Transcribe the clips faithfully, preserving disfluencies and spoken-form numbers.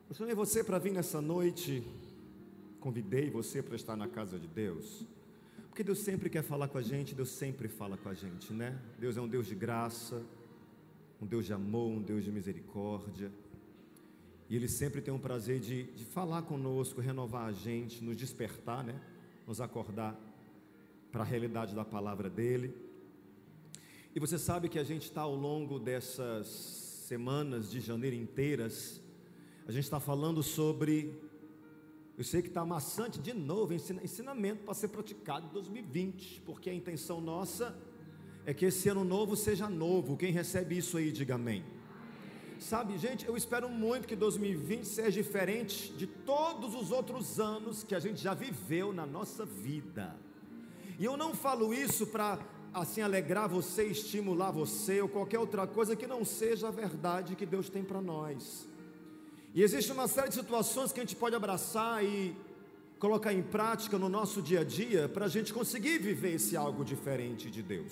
Eu chamei você para vir nessa noite, convidei você para estar na casa de Deus, porque Deus sempre quer falar com a gente, Deus sempre fala com a gente, né? Deus é um Deus de graça, um Deus de amor, um Deus de misericórdia, e Ele sempre tem um prazer de, de falar conosco, renovar a gente, nos despertar, né? Nos acordar para a realidade da palavra dEle. E você sabe que a gente está ao longo dessas semanas de janeiro inteiras, a gente está falando sobre, eu sei que está maçante de novo, ensina, ensinamento para ser praticado em dois mil e vinte, porque a intenção nossa é que esse ano novo seja novo. Quem recebe isso aí, diga amém. Sabe, gente, eu espero muito que dois mil e vinte seja diferente de todos os outros anos que a gente já viveu na nossa vida. E eu não falo isso para assim alegrar você, estimular você ou qualquer outra coisa que não seja a verdade que Deus tem para nós. E existe uma série de situações que a gente pode abraçar e colocar em prática no nosso dia a dia para a gente conseguir viver esse algo diferente de Deus.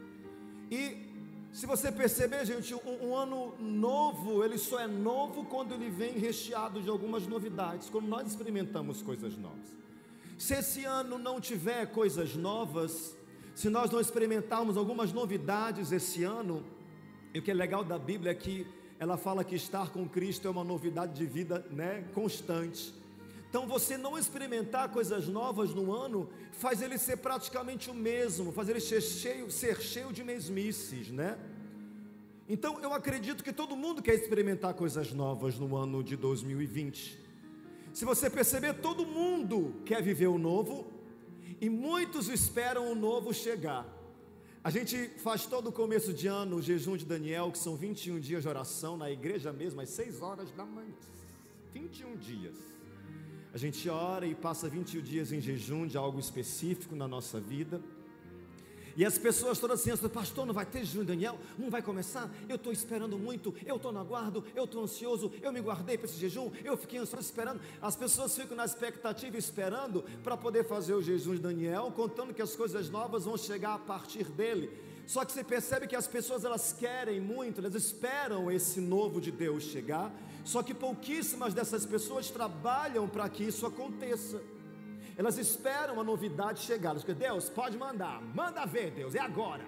E se você perceber, gente, um, um ano novo, ele só é novo quando ele vem recheado de algumas novidades, quando nós experimentamos coisas novas. Se esse ano não tiver coisas novas, se nós não experimentarmos algumas novidades esse ano, e o que é legal da Bíblia é que ela fala que estar com Cristo é uma novidade de vida, né, constante. Então você não experimentar coisas novas no ano, faz ele ser praticamente o mesmo, faz ele ser cheio, ser cheio de mesmices, né? Então eu acredito que todo mundo quer experimentar coisas novas no ano de dois mil e vinte. Se você perceber, todo mundo quer viver o novo, e muitos esperam o novo chegar. A gente faz todo o começo de ano o jejum de Daniel, que são vinte e um dias de oração na igreja mesmo, às seis horas da manhã, vinte e um dias. A gente ora e passa vinte e um dias em jejum de algo específico na nossa vida. E as pessoas todas assim, pastor, não vai ter jejum, Daniel? Não vai começar? Eu estou esperando muito, eu estou no aguardo, eu estou ansioso, eu me guardei para esse jejum, eu fiquei ansioso esperando. As pessoas ficam na expectativa esperando para poder fazer o jejum de Daniel, contando que as coisas novas vão chegar a partir dele. Só que você percebe que as pessoas, elas querem muito, elas esperam esse novo de Deus chegar, só que pouquíssimas dessas pessoas trabalham para que isso aconteça. Elas esperam a novidade chegar. Elas dizem, Deus, pode mandar, manda ver, Deus, é agora.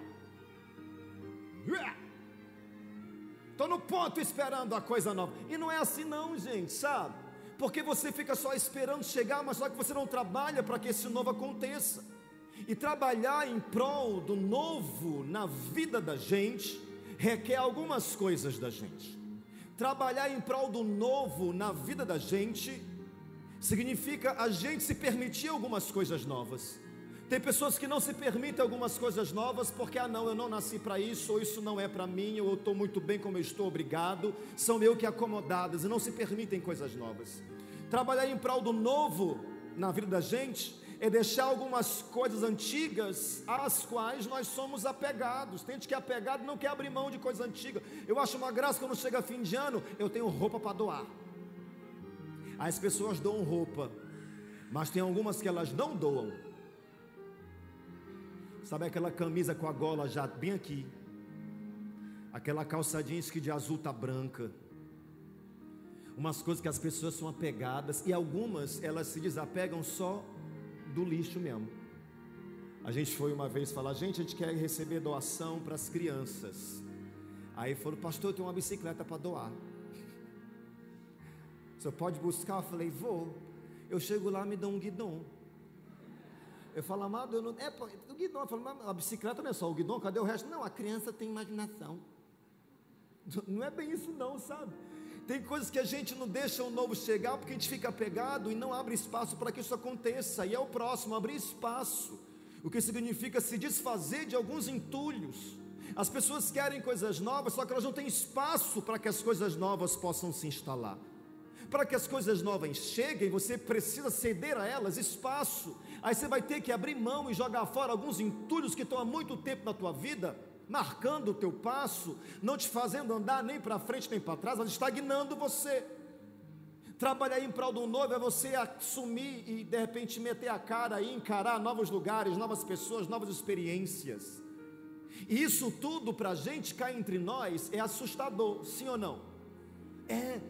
Estou no ponto esperando a coisa nova. E não é assim não, gente, sabe? Porque você fica só esperando chegar, mas só que você não trabalha para que esse novo aconteça. E trabalhar em prol do novo na vida da gente requer algumas coisas da gente. Trabalhar em prol do novo na vida da gente significa a gente se permitir algumas coisas novas. Tem pessoas que não se permitem algumas coisas novas porque, ah não, eu não nasci para isso, ou isso não é para mim, ou eu estou muito bem como eu estou, obrigado. São meio que acomodadas e não se permitem coisas novas. Trabalhar em prol do novo na vida da gente é deixar algumas coisas antigas às quais nós somos apegados. Tem gente que é apegado e não quer abrir mão de coisas antigas. Eu acho uma graça quando chega fim de ano, eu tenho roupa para doar. As pessoas doam roupa, mas tem algumas que elas não doam. Sabe aquela camisa com a gola já bem aqui, aquela calça jeans que de azul tá branca, umas coisas que as pessoas são apegadas, e algumas elas se desapegam só do lixo mesmo. A gente foi uma vez falar, gente, a gente quer receber doação para as crianças. Aí falou, pastor, eu tenho uma bicicleta para doar. Você pode buscar? Eu falei, vou. Eu chego lá, me dão um guidão. Eu falo, amado, eu não... É, o guidão. Eu falo, a bicicleta não é só o guidão, cadê o resto? Não, a criança tem imaginação. Não é bem isso não, sabe? Tem coisas que a gente não deixa o novo chegar, porque a gente fica apegado e não abre espaço para que isso aconteça. E é o próximo, abrir espaço. O que significa se desfazer de alguns entulhos. As pessoas querem coisas novas, só que elas não têm espaço para que as coisas novas possam se instalar. Para que as coisas novas cheguem, você precisa ceder a elas espaço. Aí você vai ter que abrir mão e jogar fora alguns entulhos que estão há muito tempo na tua vida, marcando o teu passo, não te fazendo andar nem para frente nem para trás, mas estagnando você. Trabalhar em prol do novo é você assumir e de repente meter a cara e encarar novos lugares, novas pessoas, novas experiências. E isso tudo para a gente cá entre nós é assustador, sim ou não? É.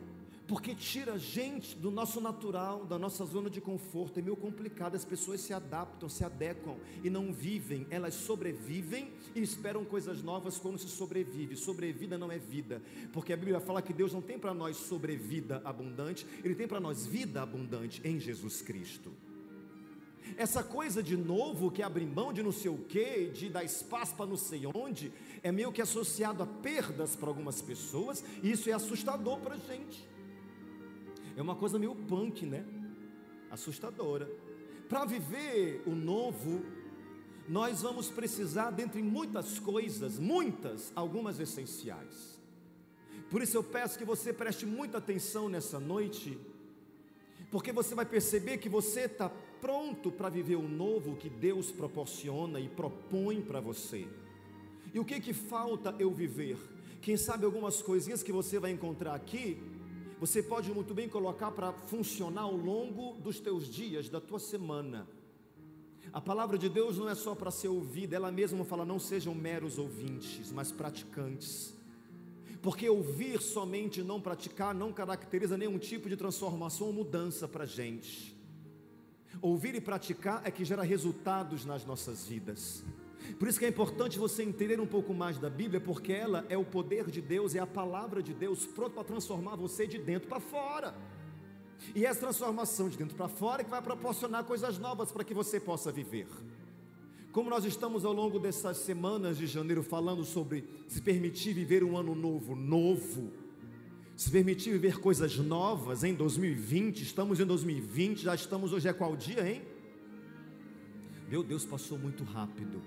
porque tira a gente do nosso natural, da nossa zona de conforto. É meio complicado, as pessoas se adaptam, se adequam e não vivem, elas sobrevivem e esperam coisas novas como se sobrevive. Sobrevida não é vida, porque a Bíblia fala que Deus não tem para nós sobrevida abundante, Ele tem para nós vida abundante em Jesus Cristo. Essa coisa de novo, que abre mão de não sei o que, de dar espaço para não sei onde, é meio que associado a perdas para algumas pessoas, e isso é assustador para a gente. É uma coisa meio punk, né? Assustadora. Para viver o novo, nós vamos precisar, dentre muitas coisas, muitas, algumas essenciais. Por isso eu peço que você preste muita atenção nessa noite, porque você vai perceber que você está pronto para viver o novo que Deus proporciona e propõe para você. E o que que falta eu viver? Quem sabe algumas coisinhas que você vai encontrar aqui, você pode muito bem colocar para funcionar ao longo dos teus dias, da tua semana. A palavra de Deus não é só para ser ouvida, ela mesma fala: não sejam meros ouvintes, mas praticantes. Porque ouvir somente e não praticar não caracteriza nenhum tipo de transformação ou mudança para a gente. Ouvir e praticar é que gera resultados nas nossas vidas. Por isso que é importante você entender um pouco mais da Bíblia, porque ela é o poder de Deus, é a palavra de Deus pronto para transformar você de dentro para fora. E essa transformação de dentro para fora é que vai proporcionar coisas novas para que você possa viver. Como nós estamos ao longo dessas semanas de janeiro falando sobre se permitir viver um ano novo, novo, se permitir viver coisas novas em dois mil e vinte, estamos em dois mil e vinte, já estamos, hoje é qual dia, hein? Meu Deus, passou muito rápido.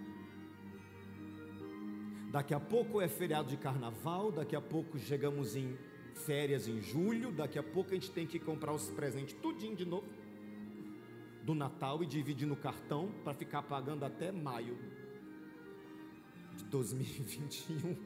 Daqui a pouco é feriado de carnaval, daqui a pouco chegamos em férias em julho, daqui a pouco a gente tem que comprar os presentes tudinho de novo, do Natal, e dividir no cartão, para ficar pagando até maio de dois mil e vinte e um,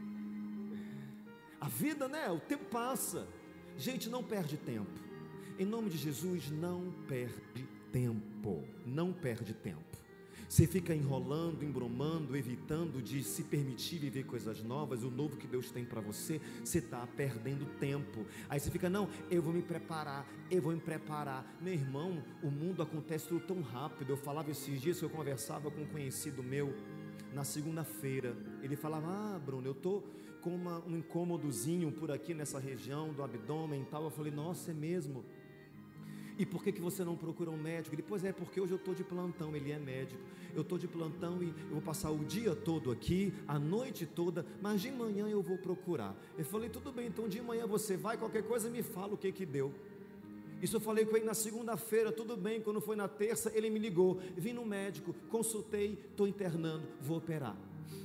a vida, né? O tempo passa, gente, não perde tempo, em nome de Jesus, não perde tempo, não perde tempo. Você fica enrolando, embromando, evitando de se permitir viver coisas novas, o novo que Deus tem para você, você está perdendo tempo. Aí você fica: não, eu vou me preparar, eu vou me preparar. Meu irmão, o mundo acontece tudo tão rápido. Eu falava esses dias que eu conversava com um conhecido meu, na segunda-feira, ele falava: ah, Bruno, eu estou com uma, um incômodozinho por aqui nessa região do abdômen e tal. Eu falei: nossa, é mesmo? E por que que você não procura um médico? Ele: pois é, porque hoje eu estou de plantão. Ele é médico. Eu estou de plantão e eu vou passar o dia todo aqui, a noite toda, mas de manhã eu vou procurar. Eu falei: tudo bem, então de manhã você vai, qualquer coisa me fala o que que deu. Isso eu falei com ele na segunda-feira, tudo bem. Quando foi na terça, ele me ligou: vim no médico, consultei, estou internando, vou operar.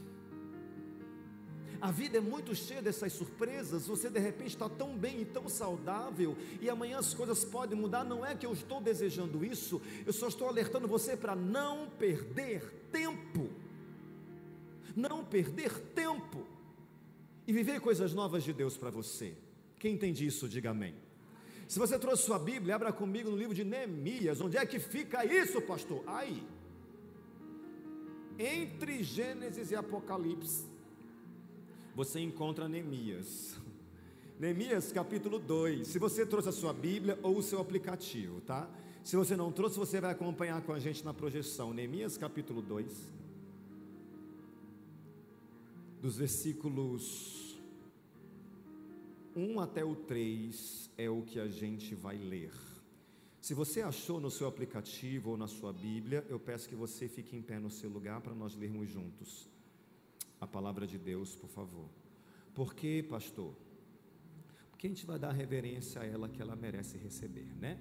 A vida é muito cheia dessas surpresas. Você de repente está tão bem e tão saudável, e amanhã as coisas podem mudar. Não é que eu estou desejando isso, eu só estou alertando você para não perder tempo. Não perder tempo e viver coisas novas de Deus para você. Quem entende isso, diga amém. Se você trouxe sua Bíblia, abra comigo no livro de Neemias. Onde é que fica isso, pastor? Aí, entre Gênesis e Apocalipse, você encontra Neemias. Neemias capítulo dois. Se você trouxe a sua Bíblia ou o seu aplicativo, tá? Se você não trouxe, você vai acompanhar com a gente na projeção. Neemias capítulo dois, dos versículos um até o três é o que a gente vai ler. Se você achou no seu aplicativo ou na sua Bíblia, eu peço que você fique em pé no seu lugar para nós lermos juntos a palavra de Deus, por favor. Por quê, pastor? Porque a gente vai dar reverência a ela que ela merece receber, né?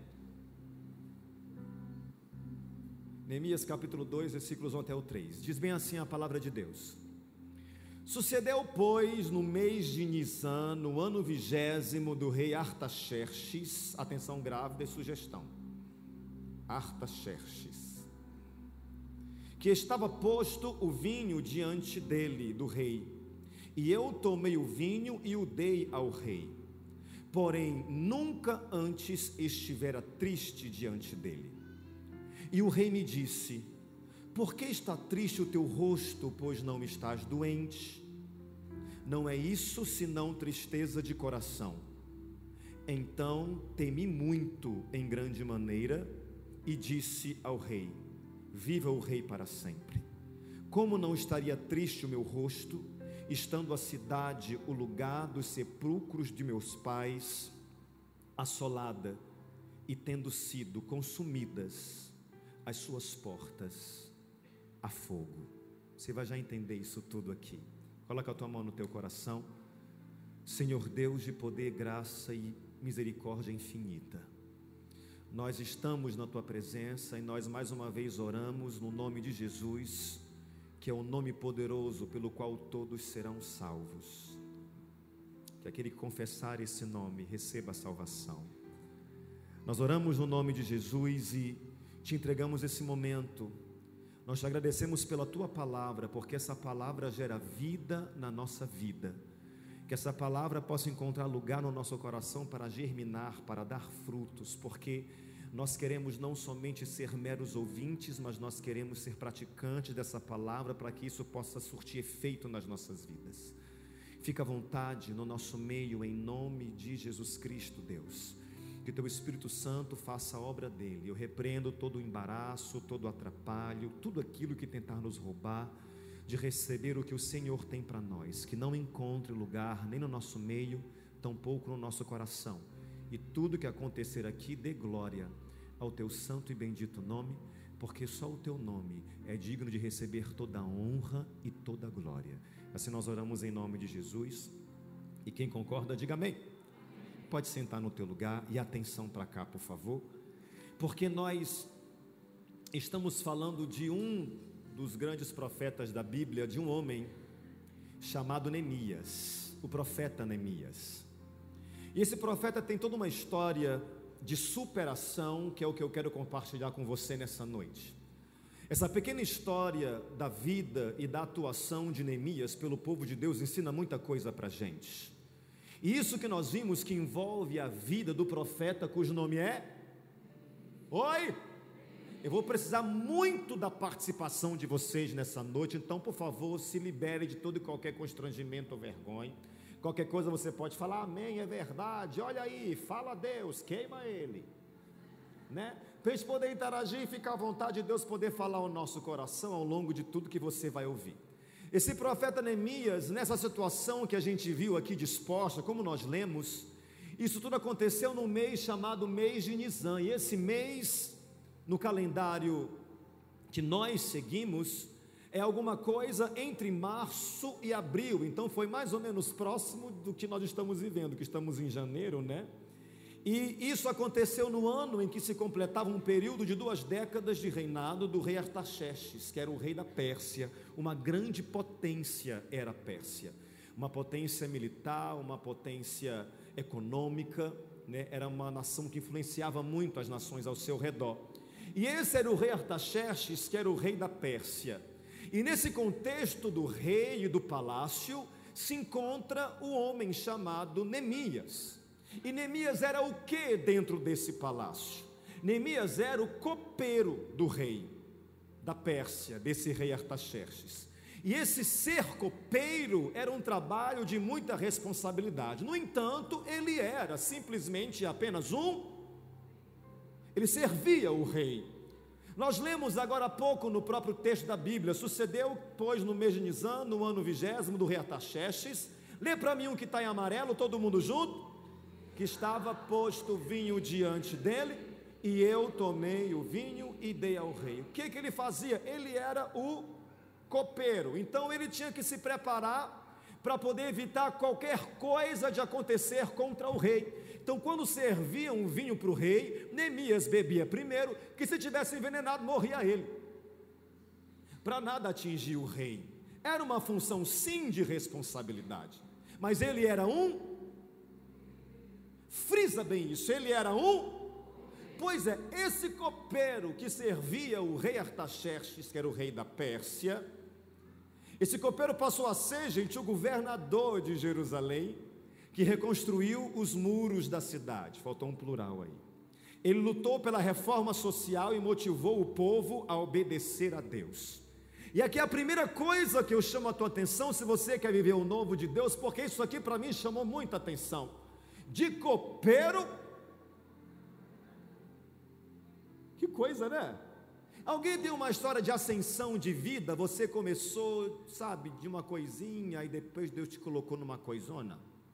Neemias capítulo dois, versículos um até o três, diz bem assim a palavra de Deus: sucedeu, pois, no mês de Nisan, no ano vigésimo do rei Artaxerxes, atenção grávida e sugestão, Artaxerxes, que estava posto o vinho diante dele, do rei, e eu tomei o vinho e o dei ao rei, porém nunca antes estivera triste diante dele. E o rei me disse: por que está triste o teu rosto, pois não estás doente? Não é isso senão tristeza de coração. Então temi muito em grande maneira e disse ao rei: viva o rei para sempre. Como não estaria triste o meu rosto, estando a cidade, o lugar dos sepulcros de meus pais, assolada e tendo sido consumidas as suas portas a fogo. Você vai já entender isso tudo aqui. Coloca a tua mão no teu coração. Senhor Deus de poder, graça e misericórdia infinita, nós estamos na tua presença e nós mais uma vez oramos no nome de Jesus, que é o nome poderoso pelo qual todos serão salvos. Que aquele que confessar esse nome receba a salvação. Nós oramos no nome de Jesus e te entregamos esse momento. Nós te agradecemos pela tua palavra, porque essa palavra gera vida na nossa vida. Que essa palavra possa encontrar lugar no nosso coração para germinar, para dar frutos, porque nós queremos não somente ser meros ouvintes, mas nós queremos ser praticantes dessa palavra, para que isso possa surtir efeito nas nossas vidas. Fica à vontade no nosso meio, em nome de Jesus Cristo, Deus. Que teu Espírito Santo faça a obra dele. Eu repreendo todo o embaraço, todo o atrapalho, tudo aquilo que tentar nos roubar de receber o que o Senhor tem para nós, que não encontre lugar nem no nosso meio, tampouco no nosso coração, e tudo que acontecer aqui dê glória ao teu santo e bendito nome, porque só o teu nome é digno de receber toda a honra e toda a glória. Assim nós oramos em nome de Jesus, e quem concorda diga amém. Pode sentar no teu lugar e atenção para cá, por favor, porque nós estamos falando de um dos grandes profetas da Bíblia, de um homem chamado Neemias, o profeta Neemias. E esse profeta tem toda uma história de superação, que é o que eu quero compartilhar com você nessa noite. Essa pequena história da vida e da atuação de Neemias pelo povo de Deus ensina muita coisa para a gente. E isso que nós vimos que envolve a vida do profeta, cujo nome é... Oi! Eu vou precisar muito da participação de vocês nessa noite, então por favor se libere de todo e qualquer constrangimento ou vergonha. Qualquer coisa você pode falar, amém, é verdade, olha aí, fala a Deus, queima ele, né? Para a gente poder interagir e ficar à vontade de Deus poder falar ao nosso coração ao longo de tudo que você vai ouvir. Esse profeta Neemias, nessa situação que a gente viu aqui disposta, como nós lemos, isso tudo aconteceu num mês chamado mês de Nisan, e esse mês, no calendário que nós seguimos, é alguma coisa entre março e abril, então foi mais ou menos próximo do que nós estamos vivendo, que estamos em janeiro, né? E isso aconteceu no ano em que se completava um período de duas décadas de reinado do rei Artaxerxes, que era o rei da Pérsia. Uma grande potência era a Pérsia, uma potência militar, uma potência econômica, né? Era uma nação que influenciava muito as nações ao seu redor. E esse era o rei Artaxerxes, que era o rei da Pérsia. E nesse contexto do rei e do palácio, se encontra o homem chamado Neemias. E Neemias era o que dentro desse palácio? Neemias era o copeiro do rei da Pérsia, desse rei Artaxerxes. E esse ser copeiro era um trabalho de muita responsabilidade. No entanto, ele era simplesmente apenas um, ele servia o rei. Nós lemos agora há pouco no próprio texto da Bíblia, sucedeu, pois, no mês de Nisan, no ano vigésimo do rei Artaxerxes. Lê para mim um que está em amarelo, todo mundo junto. Que estava posto vinho diante dele, e eu tomei o vinho e dei ao rei. O que que ele fazia? Ele era o copeiro, então ele tinha que se preparar para poder evitar qualquer coisa de acontecer contra o rei. Então, quando serviam um vinho para o rei, Neemias bebia primeiro, que se tivesse envenenado, morria ele. Para nada atingir o rei. Era uma função sim de responsabilidade, mas ele era um, frisa bem isso, ele era um, pois é, esse copeiro que servia o rei Artaxerxes, que era o rei da Pérsia, esse copeiro passou a ser, gente, o governador de Jerusalém, que reconstruiu os muros da cidade. Faltou um plural aí. Ele lutou pela reforma social e motivou o povo a obedecer a Deus. E aqui a primeira coisa que eu chamo a tua atenção, se você quer viver o novo de Deus, porque isso aqui para mim chamou muita atenção. de copeiro. Que coisa, né? Alguém tem uma história de ascensão de vida? Você começou, sabe, de uma coisinha e depois Deus te colocou numa coisona?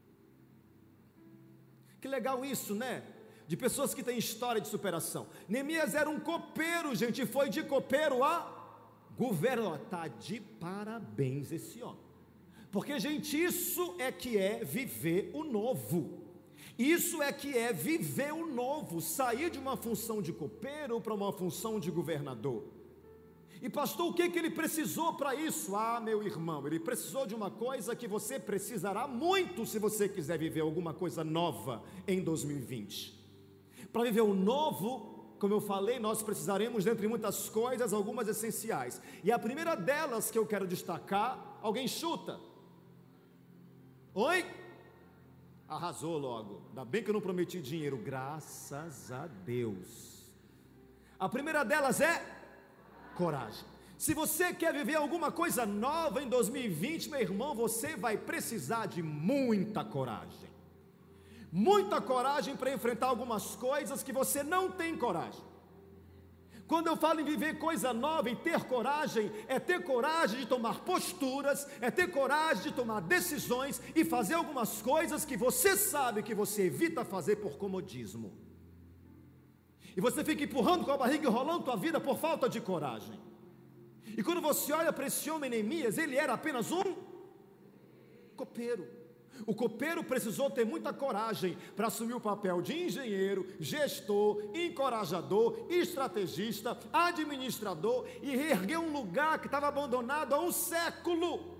Que legal isso, né? De pessoas que têm história de superação. Neemias era um copeiro, gente, foi de copeiro a governador. Está de parabéns esse homem. Porque, gente, isso é que é viver o novo. Isso é que é viver o novo, sair de uma função de copeiro para uma função de governador. E pastor, o que, que ele precisou para isso? Ah, meu irmão, ele precisou de uma coisa que você precisará muito se você quiser viver alguma coisa nova em dois mil e vinte. Para viver o novo, como eu falei, nós precisaremos, dentre muitas coisas, algumas essenciais. E a primeira delas que eu quero destacar, alguém chuta? Oi? Arrasou logo, ainda bem que eu não prometi dinheiro, graças a Deus. A primeira delas é coragem. Se você quer viver alguma coisa nova em dois mil e vinte, meu irmão, você vai precisar de muita coragem. Muita coragem para enfrentar algumas coisas que você não tem coragem. Quando eu falo em viver coisa nova e ter coragem, é ter coragem de tomar posturas, é ter coragem de tomar decisões e fazer algumas coisas que você sabe que você evita fazer por comodismo. E você fica empurrando com a barriga e rolando tua vida por falta de coragem. E quando você olha para esse homem Neemias, ele era apenas um copeiro. O copeiro precisou ter muita coragem para assumir o papel de engenheiro, gestor, encorajador, estrategista, administrador e reerguer um lugar que estava abandonado há um século.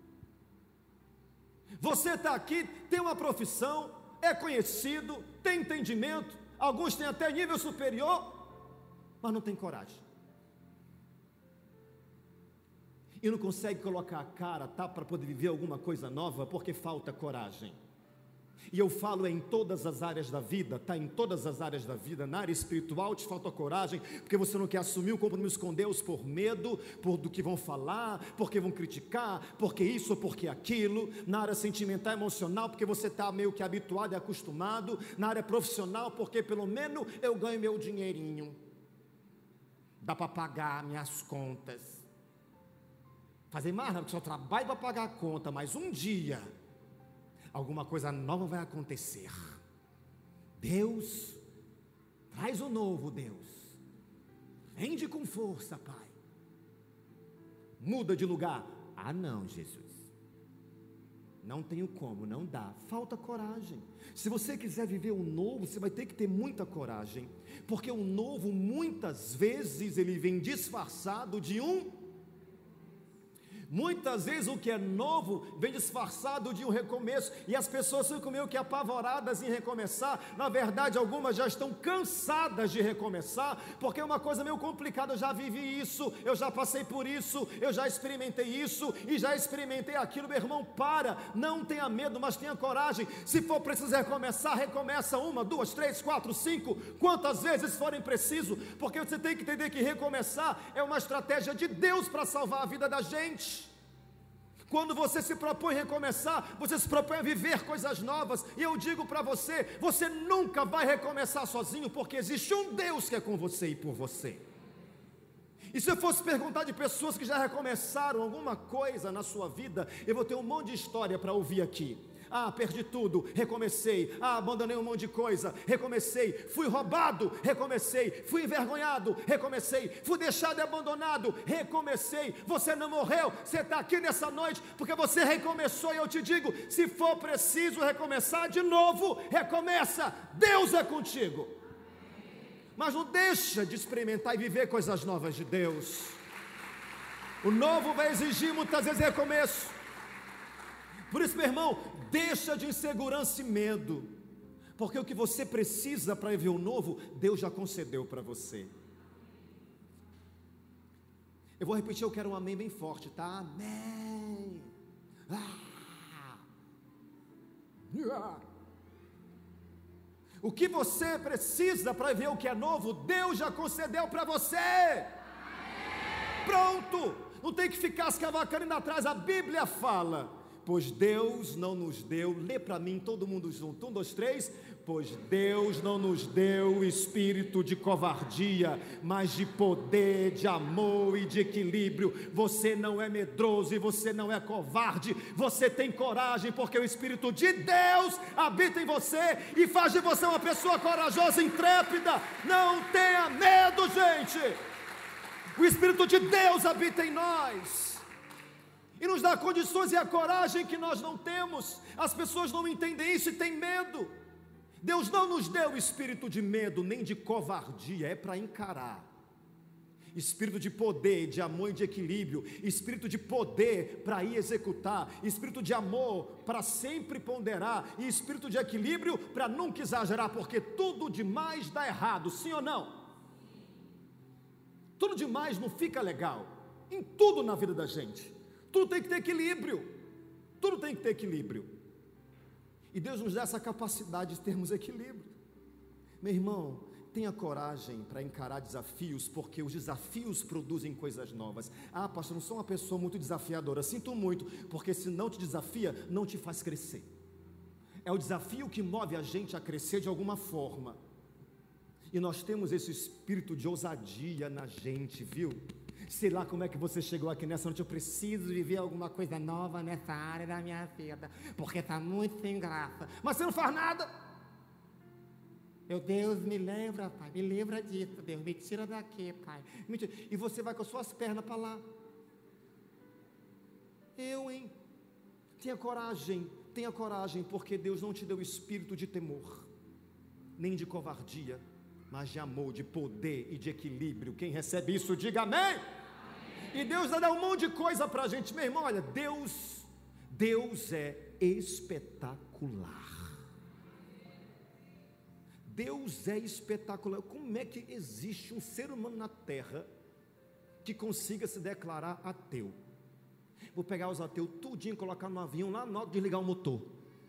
Você está aqui, tem uma profissão, é conhecido, tem entendimento, alguns têm até nível superior, mas não tem coragem. E não consegue colocar a cara, tá, para poder viver alguma coisa nova, porque falta coragem. E eu falo em todas as áreas da vida, tá, em todas as áreas da vida. Na área espiritual te falta coragem, porque você não quer assumir o compromisso com Deus por medo, por do que vão falar, porque vão criticar, porque isso ou porque aquilo. Na área sentimental e emocional, porque você está meio que habituado e acostumado. Na área profissional, porque pelo menos eu ganho meu dinheirinho, dá para pagar minhas contas. Fazer mais nada, porque só trabalho para pagar a conta, mas um dia alguma coisa nova vai acontecer. Deus, traz o novo, Deus. Rende com força, Pai. Muda de lugar. Ah, não, Jesus. Não tenho como, não dá. Falta coragem. Se você quiser viver o novo, você vai ter que ter muita coragem, porque o novo muitas vezes ele vem disfarçado de um Muitas vezes o que é novo vem disfarçado de um recomeço, e as pessoas ficam meio que apavoradas em recomeçar. Na verdade, algumas já estão cansadas de recomeçar, porque é uma coisa meio complicada. Eu já vivi isso, eu já passei por isso, eu já experimentei isso e já experimentei aquilo. Meu irmão, para, não tenha medo, mas tenha coragem. Se for preciso recomeçar, recomeça uma, duas, três, quatro, cinco, quantas vezes forem preciso, porque você tem que entender que recomeçar é uma estratégia de Deus para salvar a vida da gente. Quando você se propõe a recomeçar, você se propõe a viver coisas novas, e eu digo para você, você nunca vai recomeçar sozinho, porque existe um Deus que é com você e por você. E se eu fosse perguntar de pessoas que já recomeçaram alguma coisa na sua vida, eu vou ter um monte de história para ouvir aqui. Ah, perdi tudo, recomecei. Ah, abandonei um monte de coisa, recomecei. Fui roubado, recomecei. Fui envergonhado, recomecei. Fui deixado e abandonado, recomecei. Você não morreu, você está aqui nessa noite porque você recomeçou. E eu te digo, se for preciso recomeçar de novo, recomeça. Deus é contigo. Mas não deixa de experimentar e viver coisas novas de Deus. O novo vai exigir muitas vezes recomeço. Por isso, meu irmão, deixa de insegurança e medo, porque o que você precisa para viver o novo, Deus já concedeu para você. Eu vou repetir, eu quero um amém bem forte, tá? Amém. Ah. O que você precisa para viver o que é novo, Deus já concedeu para você. Amém. Pronto, não tem que ficar escavacando indo atrás. A Bíblia fala: pois Deus não nos deu, lê para mim todo mundo junto, um, dois, três, pois Deus não nos deu espírito de covardia, mas de poder, de amor e de equilíbrio. Você não é medroso e você não é covarde, você tem coragem, porque o Espírito de Deus habita em você e faz de você uma pessoa corajosa, intrépida. Não tenha medo, gente. O Espírito de Deus habita em nós e nos dá condições e a coragem que nós não temos. As pessoas não entendem isso e têm medo. Deus não nos deu espírito de medo nem de covardia, é para encarar. Espírito de poder, de amor e de equilíbrio, espírito de poder para ir executar, espírito de amor para sempre ponderar, e espírito de equilíbrio para nunca exagerar, porque tudo demais dá errado, sim ou não? Tudo demais não fica legal, em tudo na vida da gente. Tudo tem que ter equilíbrio, tudo tem que ter equilíbrio, e Deus nos dá essa capacidade de termos equilíbrio. Meu irmão, tenha coragem para encarar desafios, porque os desafios produzem coisas novas. Ah, pastor, não sou uma pessoa muito desafiadora, sinto muito, porque se não te desafia, não te faz crescer. É o desafio que move a gente a crescer de alguma forma, e nós temos esse espírito de ousadia na gente, viu? Sei lá como é que você chegou aqui nessa noite. Eu preciso viver alguma coisa nova nessa área da minha vida, porque está muito sem graça. Mas você não faz nada. Meu Deus, me lembra, pai, me lembra disso, Deus, me tira daqui, pai. Me tira. E você vai com as suas pernas para lá. Eu, hein? Tenha coragem, tenha coragem, porque Deus não te deu espírito de temor, nem de covardia, mas de amor, de poder e de equilíbrio. Quem recebe isso, diga amém. Amém. E Deus vai dar um monte de coisa para a gente. Meu irmão, olha, Deus, Deus é espetacular. Deus é espetacular. Como é que existe um ser humano na terra que consiga se declarar ateu? Vou pegar os ateus tudinho, colocar no avião lá na hora de desligar o motor.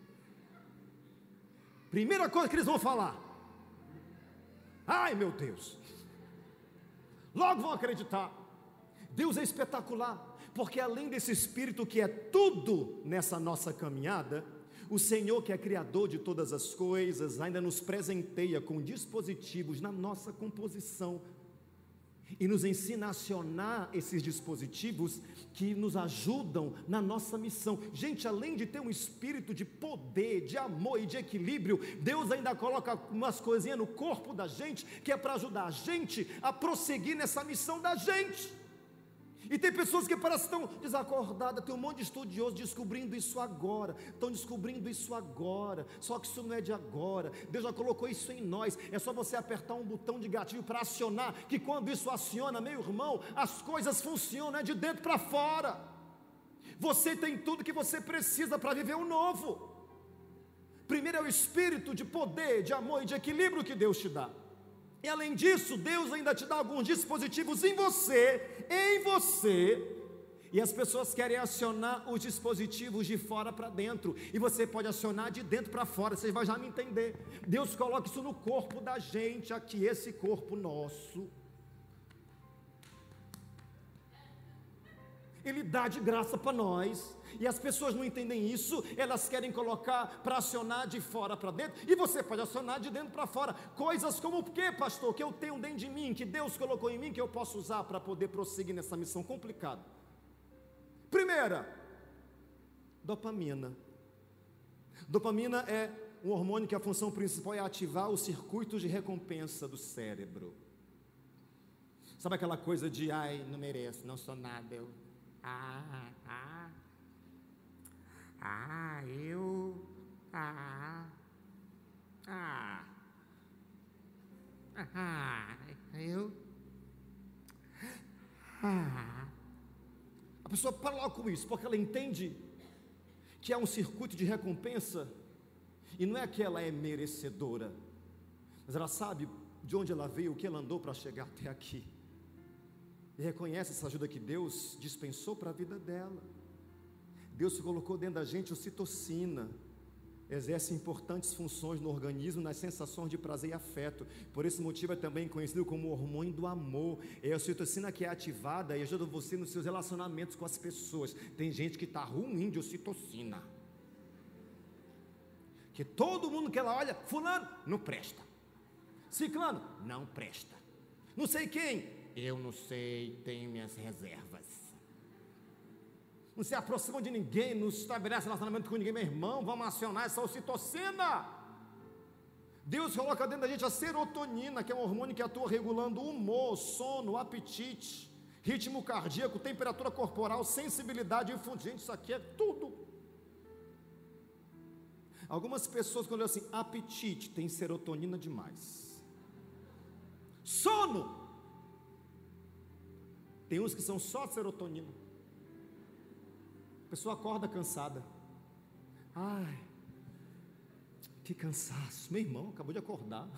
Primeira coisa que eles vão falar: ai meu Deus, logo vão acreditar. Deus é espetacular, porque além desse espírito que é tudo nessa nossa caminhada, o Senhor, que é criador de todas as coisas, ainda nos presenteia com dispositivos na nossa composição e nos ensina a acionar esses dispositivos que nos ajudam na nossa missão. Gente, além de ter um espírito de poder, de amor e de equilíbrio, Deus ainda coloca umas coisinhas no corpo da gente, que é para ajudar a gente a prosseguir nessa missão da gente. E tem pessoas que parecem tão desacordadas, tem um monte de estudiosos descobrindo isso agora, estão descobrindo isso agora, só que isso não é de agora. Deus já colocou isso em nós, é só você apertar um botão de gatilho para acionar, que quando isso aciona, meu irmão, as coisas funcionam, é de dentro para fora. Você tem tudo que você precisa para viver o novo. Primeiro é o espírito de poder, de amor e de equilíbrio que Deus te dá. E além disso, Deus ainda te dá alguns dispositivos em você, em você, e as pessoas querem acionar os dispositivos de fora para dentro, e você pode acionar de dentro para fora, você vai já me entender. Deus coloca isso no corpo da gente, aqui, esse corpo nosso, Ele dá de graça para nós, e as pessoas não entendem isso, elas querem colocar para acionar de fora para dentro, e você pode acionar de dentro para fora, coisas como o que, pastor, que eu tenho dentro de mim, que Deus colocou em mim, que eu posso usar para poder prosseguir nessa missão complicada. Primeira, dopamina. Dopamina é um hormônio que a função principal é ativar os circuitos de recompensa do cérebro. Sabe aquela coisa de, ai, não mereço, não sou nada, eu, ah, ah, ah, eu, ah, ah, ah, eu, ah. A pessoa para logo com isso, porque ela entende que é um circuito de recompensa, e não é que ela é merecedora, mas ela sabe de onde ela veio, o que ela andou para chegar até aqui, e reconhece essa ajuda que Deus dispensou para a vida dela. Deus colocou dentro da gente ocitocina, exerce importantes funções no organismo, nas sensações de prazer e afeto. Por esse motivo é também conhecido como o hormônio do amor. É a ocitocina que é ativada e ajuda você nos seus relacionamentos com as pessoas. Tem gente que está ruim de ocitocina, que todo mundo que ela olha, fulano, não presta, ciclano, não presta, não sei quem, eu não sei, tenho minhas reservas, não se aproxima de ninguém, não estabelece relacionamento com ninguém. Meu irmão, vamos acionar essa ocitocina. Deus coloca dentro da gente a serotonina, que é um hormônio que atua regulando o humor, sono, apetite, ritmo cardíaco, temperatura corporal, sensibilidade e função. Gente, isso aqui é tudo. Algumas pessoas, quando eu assim, apetite, tem serotonina demais. Sono, tem uns que são só serotonina. A pessoa acorda cansada. Ai, que cansaço. Meu irmão, acabou de acordar.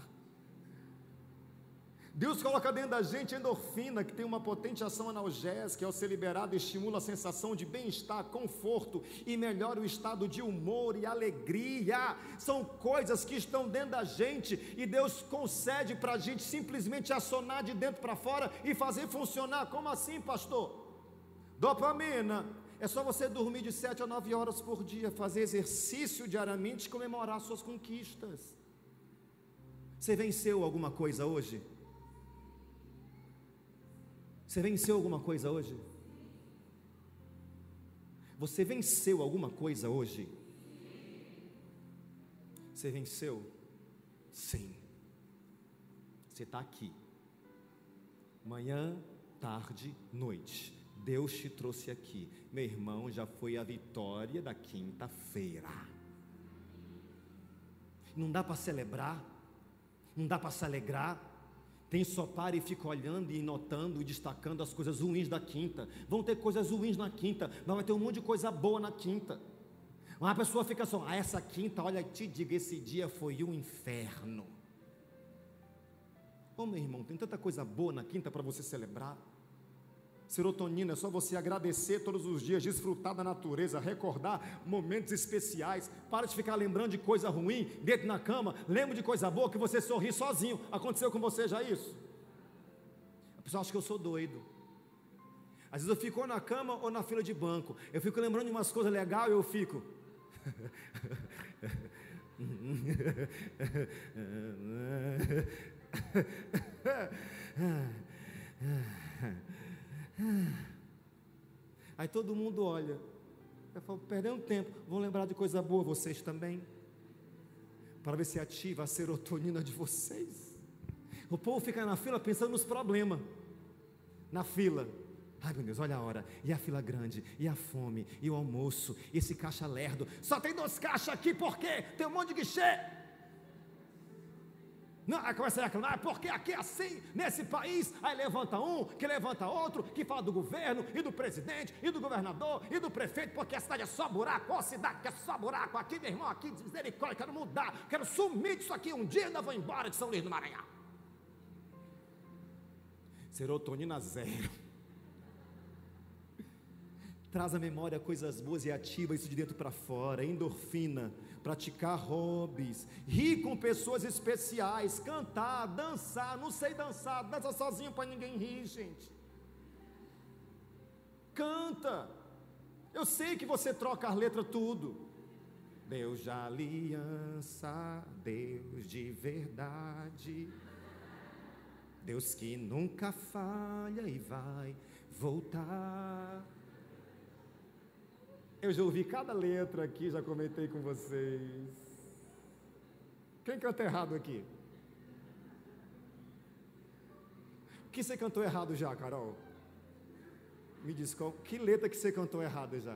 Deus coloca dentro da gente endorfina, que tem uma potente ação analgésica, que ao ser liberada estimula a sensação de bem-estar, conforto e melhora o estado de humor e alegria. São coisas que estão dentro da gente e Deus concede para a gente simplesmente acionar de dentro para fora e fazer funcionar. Como assim, pastor? Dopamina. É só você dormir de sete a nove horas por dia, fazer exercício diariamente e comemorar suas conquistas. Você venceu alguma coisa hoje? Você venceu alguma coisa hoje? Você venceu alguma coisa hoje? Você venceu? Sim. Você está aqui. Manhã, tarde, noite. Deus te trouxe aqui. Meu irmão, já foi a vitória da quinta-feira. Não dá para celebrar, não dá para se alegrar. Tem só para e fica olhando e notando e destacando as coisas ruins da quinta. Vão ter coisas ruins na quinta, mas vai ter um monte de coisa boa na quinta. Uma pessoa fica só, ah, essa quinta, olha, te diga, esse dia foi um inferno. Ô meu irmão, tem tanta coisa boa na quinta para você celebrar. Serotonina, é só você agradecer todos os dias, desfrutar da natureza, recordar momentos especiais. Para de ficar lembrando de coisa ruim, deito na cama, lembra de coisa boa, que você sorri sozinho. Aconteceu com você já isso? A pessoa acha que eu sou doido. Às vezes eu fico ou na cama ou na fila de banco, eu fico lembrando de umas coisas legais e eu fico... Aí todo mundo olha, eu falo, perdendo tempo, vão lembrar de coisa boa, vocês também, para ver se ativa a serotonina de vocês. O povo fica na fila pensando nos problemas, na fila, ai meu Deus, olha a hora, e a fila grande, e a fome, e o almoço, e esse caixa lerdo, só tem dois caixas aqui, por quê? Tem um monte de guichê. Não, aí começa a reclamar, porque aqui é assim, nesse país, aí levanta um, que levanta outro, que fala do governo, e do presidente, e do governador, e do prefeito, porque a cidade é só buraco, ó cidade que é só buraco, aqui meu irmão, aqui misericórdia, quero mudar, quero sumir disso aqui, um dia ainda vou embora de São Luís do Maranhão. Serotonina zero. Traz à memória coisas boas e ativa isso de dentro para fora, endorfina, praticar hobbies, rir com pessoas especiais, cantar, dançar, não sei dançar, dança sozinho para ninguém rir, gente. Canta. Eu sei que você troca as letras tudo. Deus de aliança, Deus de verdade, Deus que nunca falha e vai voltar. Eu já ouvi cada letra aqui, já comentei com vocês. Quem canta errado aqui? O que você cantou errado já, Carol? Me diz, qual, que letra que você cantou errado já?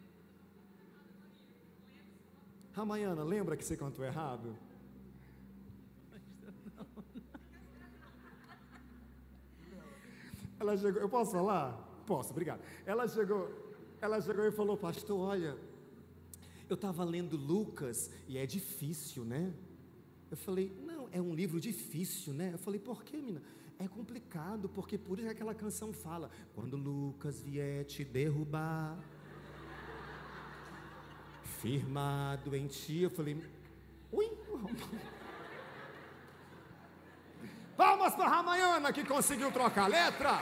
Ramayana, lembra que você cantou errado? Ela chegou, eu posso falar? Posso, obrigado. Ela chegou... Ela chegou e falou, pastor, olha, eu estava lendo Lucas e é difícil, né? Eu falei, não, é um livro difícil, né? Eu falei, por quê, menina? É complicado, porque por isso que aquela canção fala, quando Lucas vier te derrubar, Firmado em ti. Eu falei, ui. Palmas para a Ramayana que conseguiu trocar a letra.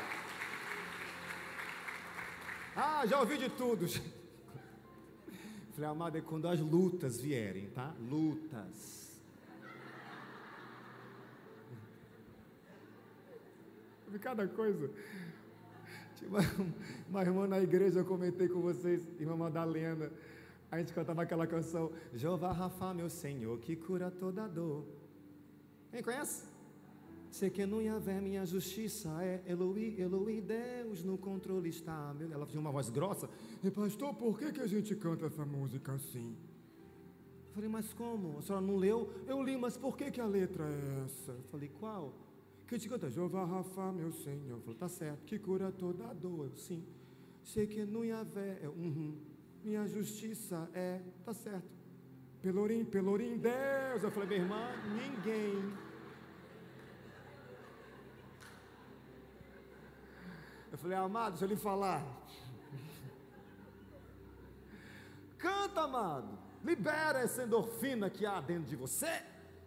Ah, já ouvi de tudo. Falei, amado, é quando as lutas vierem, tá? Lutas. Cada coisa. Tinha uma, uma irmã na igreja, eu comentei com vocês, irmã Madalena. A gente cantava aquela canção, Jeová Rafa, meu Senhor, que cura toda dor. Quem conhece? Sei que não ia ver minha justiça é Eloi, Eloi, Deus no controle está. Ela tinha uma voz grossa. E pastor, por que, que a gente canta essa música assim? Eu falei, mas como? A senhora não leu? Eu li, mas por que, que a letra é essa? Eu falei, qual? Que a gente canta, Jeová Rafa, meu Senhor. Eu falei, tá certo, que cura toda a dor. Eu, sim. Sei que não ia ver, eu, uhum. Minha justiça é, tá certo. Pelourim, Pelourim, Deus. Eu falei, minha irmã, ninguém. Eu falei, amado, deixa eu lhe falar. Canta, amado. Libera essa endorfina que há dentro de você.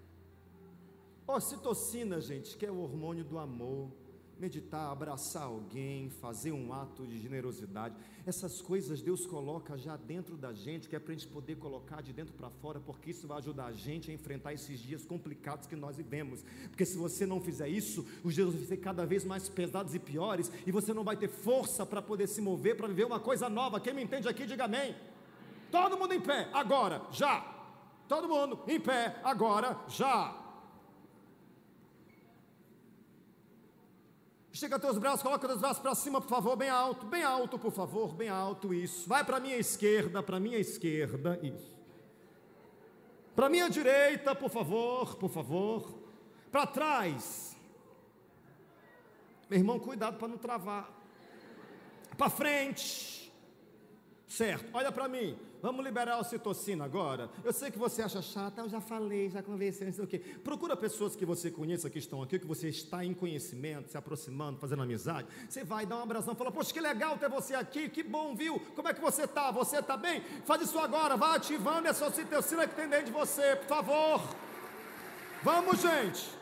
Ocitocina, gente, que é o hormônio do amor. Meditar, abraçar alguém, fazer um ato de generosidade. Essas coisas Deus coloca já dentro da gente, que é para a gente poder colocar de dentro para fora, porque isso vai ajudar a gente a enfrentar esses dias complicados que nós vivemos. Porque se você não fizer isso, os dias vão ser cada vez mais pesados e piores, e você não vai ter força para poder se mover, para viver uma coisa nova. Quem me entende aqui, diga amém. Todo mundo em pé, agora, já. Todo mundo em pé, agora, já. Estica teus braços, coloca teus braços para cima, por favor, bem alto, bem alto, por favor, bem alto, isso. Vai para a minha esquerda, para a minha esquerda, isso. Para a minha direita, por favor, por favor. Para trás. Meu irmão, cuidado para não travar. Para frente. Certo, olha para mim. Vamos liberar a ocitocina agora. Eu sei que você acha chata, eu já falei, já conversei, não sei o quê. Procura pessoas que você conheça, que estão aqui, que você está em conhecimento, se aproximando, fazendo amizade. Você vai dar um abração, fala, poxa, que legal ter você aqui, que bom, viu? Como é que você está? Você está bem? Faz isso agora, vai ativando essa ocitocina que tem dentro de você, por favor. Vamos, gente.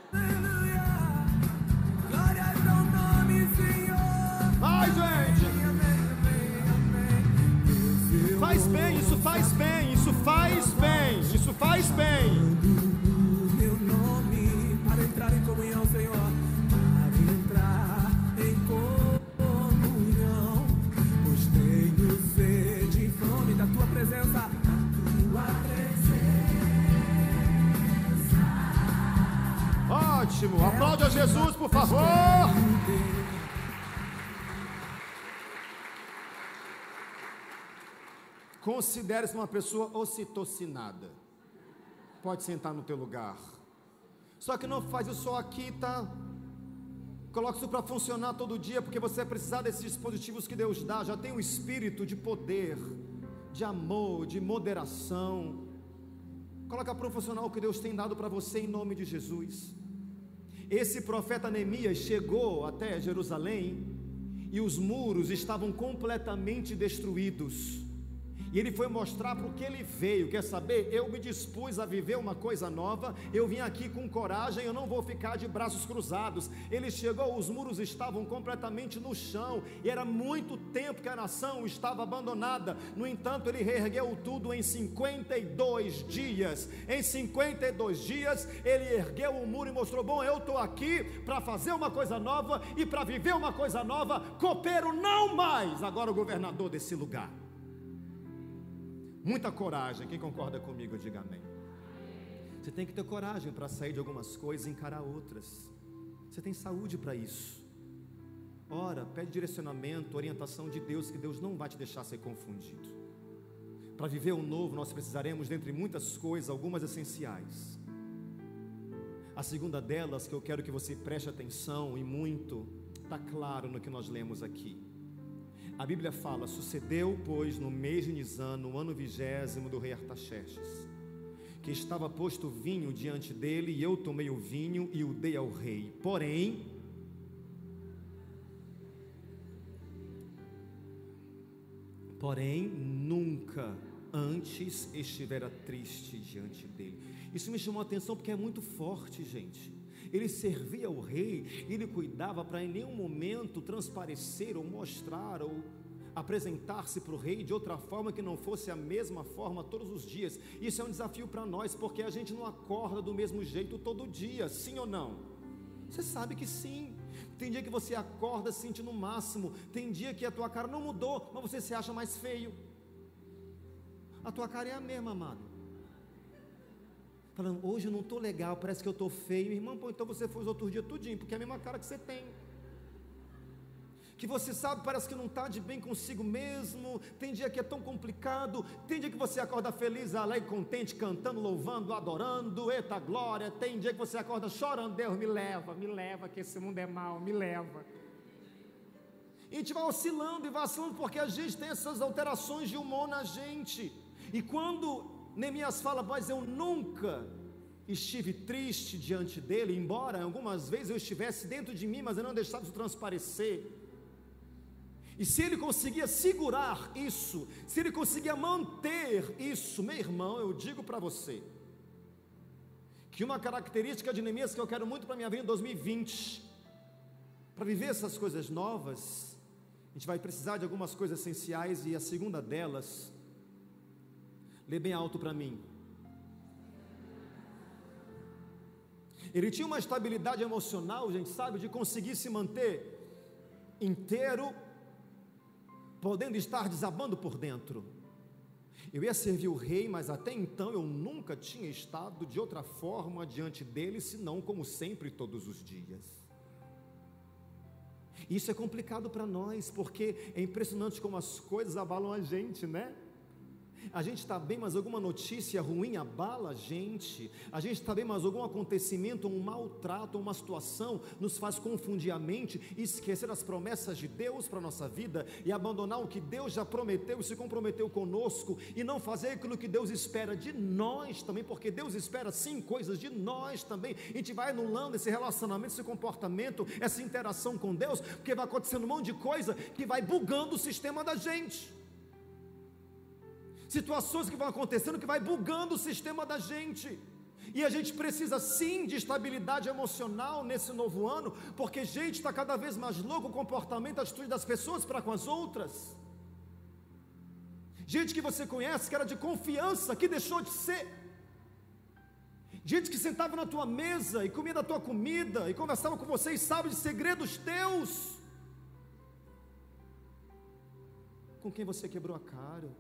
Vai, gente. Faz bem, isso faz bem, isso faz bem, isso faz bem. Meu nome para entrar em comunhão, Senhor, para entrar em comunhão, pois tenho sede e fome da tua presença, da tua presença. Ótimo, aplaude a Jesus, por favor. Considere-se uma pessoa ocitocinada. Pode sentar no teu lugar. Só que não faz isso só aqui, tá? Coloque isso para funcionar todo dia, porque você vai precisar desses dispositivos que Deus dá. Já tem o espírito de poder, de amor, de moderação. Coloca para funcionar o que Deus tem dado para você em nome de Jesus. Esse profeta Neemias chegou até Jerusalém e os muros estavam completamente destruídos. E ele foi mostrar para o que ele veio. Quer saber? Eu me dispus a viver uma coisa nova. Eu vim aqui com coragem. Eu não vou ficar de braços cruzados. Ele chegou, os muros estavam completamente no chão. E era muito tempo que a nação estava abandonada. No entanto, ele reergueu tudo em cinquenta e dois dias. Em cinquenta e dois dias, ele ergueu o muro e mostrou: bom, eu estou aqui para fazer uma coisa nova e para viver uma coisa nova. Copeiro não mais agora o governador desse lugar. Muita coragem, quem concorda comigo, diga amém. Você tem que ter coragem para sair de algumas coisas e encarar outras. Você tem saúde para isso. Ora, pede direcionamento, orientação de Deus, que Deus não vai te deixar ser confundido. Para viver o novo, nós precisaremos, dentre muitas coisas, algumas essenciais. A segunda delas, que eu quero que você preste atenção e muito, está claro no que nós lemos aqui. A Bíblia fala: sucedeu, pois, no mês de Nisan, no ano vigésimo do rei Artaxerxes, que estava posto vinho diante dele, e eu tomei o vinho e o dei ao rei. Porém, porém, nunca antes estivera triste diante dele. Isso me chamou a atenção porque é muito forte, gente. Ele servia ao rei, ele cuidava para em nenhum momento transparecer ou mostrar ou apresentar-se para o rei de outra forma que não fosse a mesma forma todos os dias. Isso é um desafio para nós, porque a gente não acorda do mesmo jeito todo dia, sim ou não? Você sabe que sim. Tem dia que você acorda se sentindo o máximo, tem dia que a tua cara não mudou, mas você se acha mais feio. A tua cara é a mesma, amado. Falando, hoje eu não estou legal, parece que eu estou feio. Irmão, pô, então você foi os outros dias tudinho, porque é a mesma cara que você tem. Que você sabe, parece que não está de bem consigo mesmo. Tem dia que é tão complicado. Tem dia que você acorda feliz, alegre, contente, cantando, louvando, adorando, eita glória. Tem dia que você acorda chorando, Deus me leva, me leva, que esse mundo é mau, me leva. E a gente vai oscilando e vacilando, porque a gente tem essas alterações de humor na gente. E quando Neemias fala, mas eu nunca estive triste diante dele, embora algumas vezes eu estivesse dentro de mim, mas eu não deixava isso transparecer. E se ele conseguia segurar isso, se ele conseguia manter isso, meu irmão, eu digo para você, que uma característica de Neemias que eu quero muito para a minha vida em dois mil e vinte, para viver essas coisas novas, a gente vai precisar de algumas coisas essenciais, e a segunda delas, lê bem alto para mim. Ele tinha uma estabilidade emocional, a gente sabe, de conseguir se manter inteiro, podendo estar desabando por dentro. Eu ia servir o rei, mas até então eu nunca tinha estado de outra forma diante dele, senão como sempre, todos os dias. Isso é complicado para nós, porque é impressionante como as coisas abalam a gente, né? A gente está bem, mas alguma notícia ruim abala a gente. A gente está bem, mas algum acontecimento, um maltrato, uma situação nos faz confundir a mente e esquecer as promessas de Deus para a nossa vida, e abandonar o que Deus já prometeu e se comprometeu conosco, e não fazer aquilo que Deus espera de nós também, porque Deus espera sim coisas de nós também. A gente vai anulando esse relacionamento, esse comportamento, essa interação com Deus, porque vai acontecendo um monte de coisa que vai bugando o sistema da gente. Situações que vão acontecendo que vai bugando o sistema da gente, e a gente precisa sim de estabilidade emocional nesse novo ano, porque gente está cada vez mais louco, o comportamento, a atitude das pessoas para com as outras, gente que você conhece que era de confiança, que deixou de ser, gente que sentava na tua mesa e comia da tua comida, e conversava com você e sabe de segredos teus, com quem você quebrou a cara,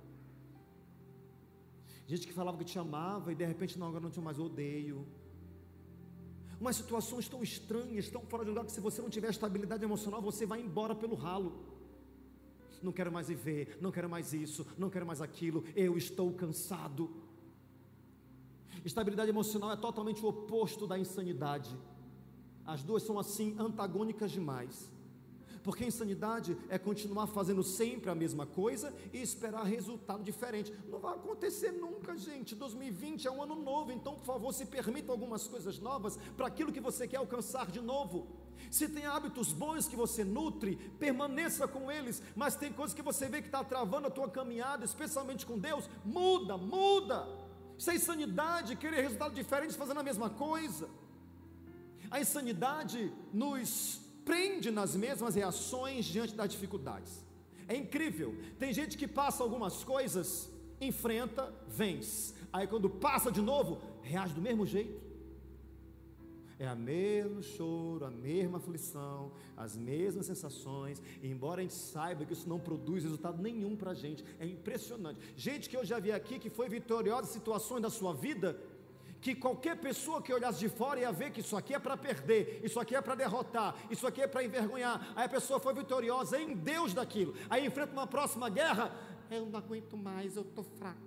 gente que falava que te amava e de repente não, agora não te mais odeio. Umas situações tão estranhas, tão fora de lugar, que se você não tiver estabilidade emocional, você vai embora pelo ralo. Não quero mais viver, não quero mais isso, não quero mais aquilo, eu estou cansado. Estabilidade emocional é totalmente o oposto da insanidade. As duas são assim antagônicas demais. Porque a insanidade é continuar fazendo sempre a mesma coisa e esperar resultado diferente. Não vai acontecer nunca, gente. dois mil e vinte é um ano novo, então por favor se permita algumas coisas novas para aquilo que você quer alcançar de novo. Se tem hábitos bons que você nutre, permaneça com eles, mas tem coisas que você vê que está travando a tua caminhada, especialmente com Deus, muda, muda. Isso é insanidade, querer resultados diferentes fazendo a mesma coisa. A insanidade nos prende nas mesmas reações diante das dificuldades. É incrível, tem gente que passa algumas coisas, enfrenta, vence, aí quando passa de novo, reage do mesmo jeito. É o mesmo choro, a mesma aflição, as mesmas sensações, e embora a gente saiba que isso não produz resultado nenhum para a gente, é impressionante. Gente que eu já vi aqui que foi vitoriosa em situações da sua vida, que qualquer pessoa que olhasse de fora ia ver que isso aqui é para perder, isso aqui é para derrotar, isso aqui é para envergonhar. Aí a pessoa foi vitoriosa em Deus daquilo, aí enfrenta uma próxima guerra, eu não aguento mais, eu estou fraco,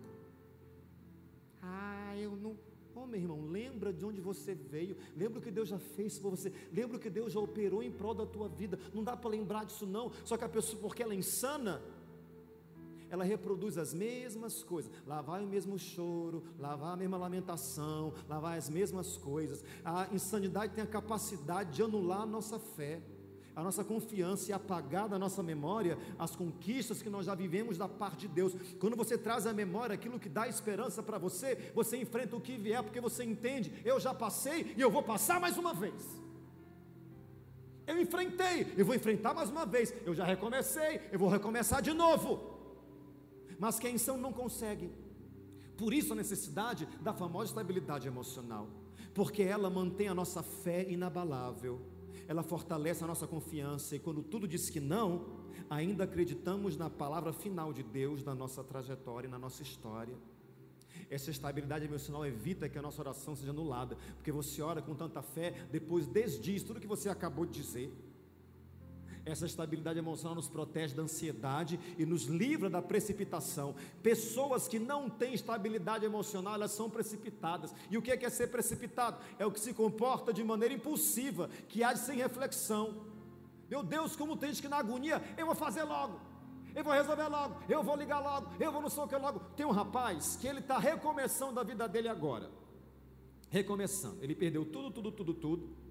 ah, eu não... Oh meu irmão, lembra de onde você veio, lembra o que Deus já fez por você, lembra o que Deus já operou em prol da tua vida. Não dá para lembrar disso não, só que a pessoa, porque ela é insana, ela reproduz as mesmas coisas, lá vai o mesmo choro, lá vai a mesma lamentação, lá vai as mesmas coisas. A insanidade tem a capacidade de anular a nossa fé. A nossa confiança é apagar da nossa memória as conquistas que nós já vivemos da parte de Deus. Quando você traz à memória aquilo que dá esperança para você, você enfrenta o que vier, porque você entende, eu já passei e eu vou passar mais uma vez. Eu enfrentei, eu vou enfrentar mais uma vez. Eu já recomecei, eu vou recomeçar de novo. Mas quem são não consegue. Por isso a necessidade da famosa estabilidade emocional, porque ela mantém a nossa fé inabalável, ela fortalece a nossa confiança, e quando tudo diz que não, ainda acreditamos na palavra final de Deus na nossa trajetória e na nossa história. Essa estabilidade emocional evita que a nossa oração seja anulada, porque você ora com tanta fé, depois desdiz tudo que você acabou de dizer. Essa estabilidade emocional nos protege da ansiedade e nos livra da precipitação. Pessoas que não têm estabilidade emocional, elas são precipitadas. E o que é ser precipitado? É o que se comporta de maneira impulsiva, que age sem reflexão. Meu Deus, como tem gente que na agonia, eu vou fazer logo, eu vou resolver logo, eu vou ligar logo, eu vou não sei o que logo. Tem um rapaz que ele está recomeçando a vida dele agora, recomeçando, ele perdeu tudo, tudo, tudo, tudo,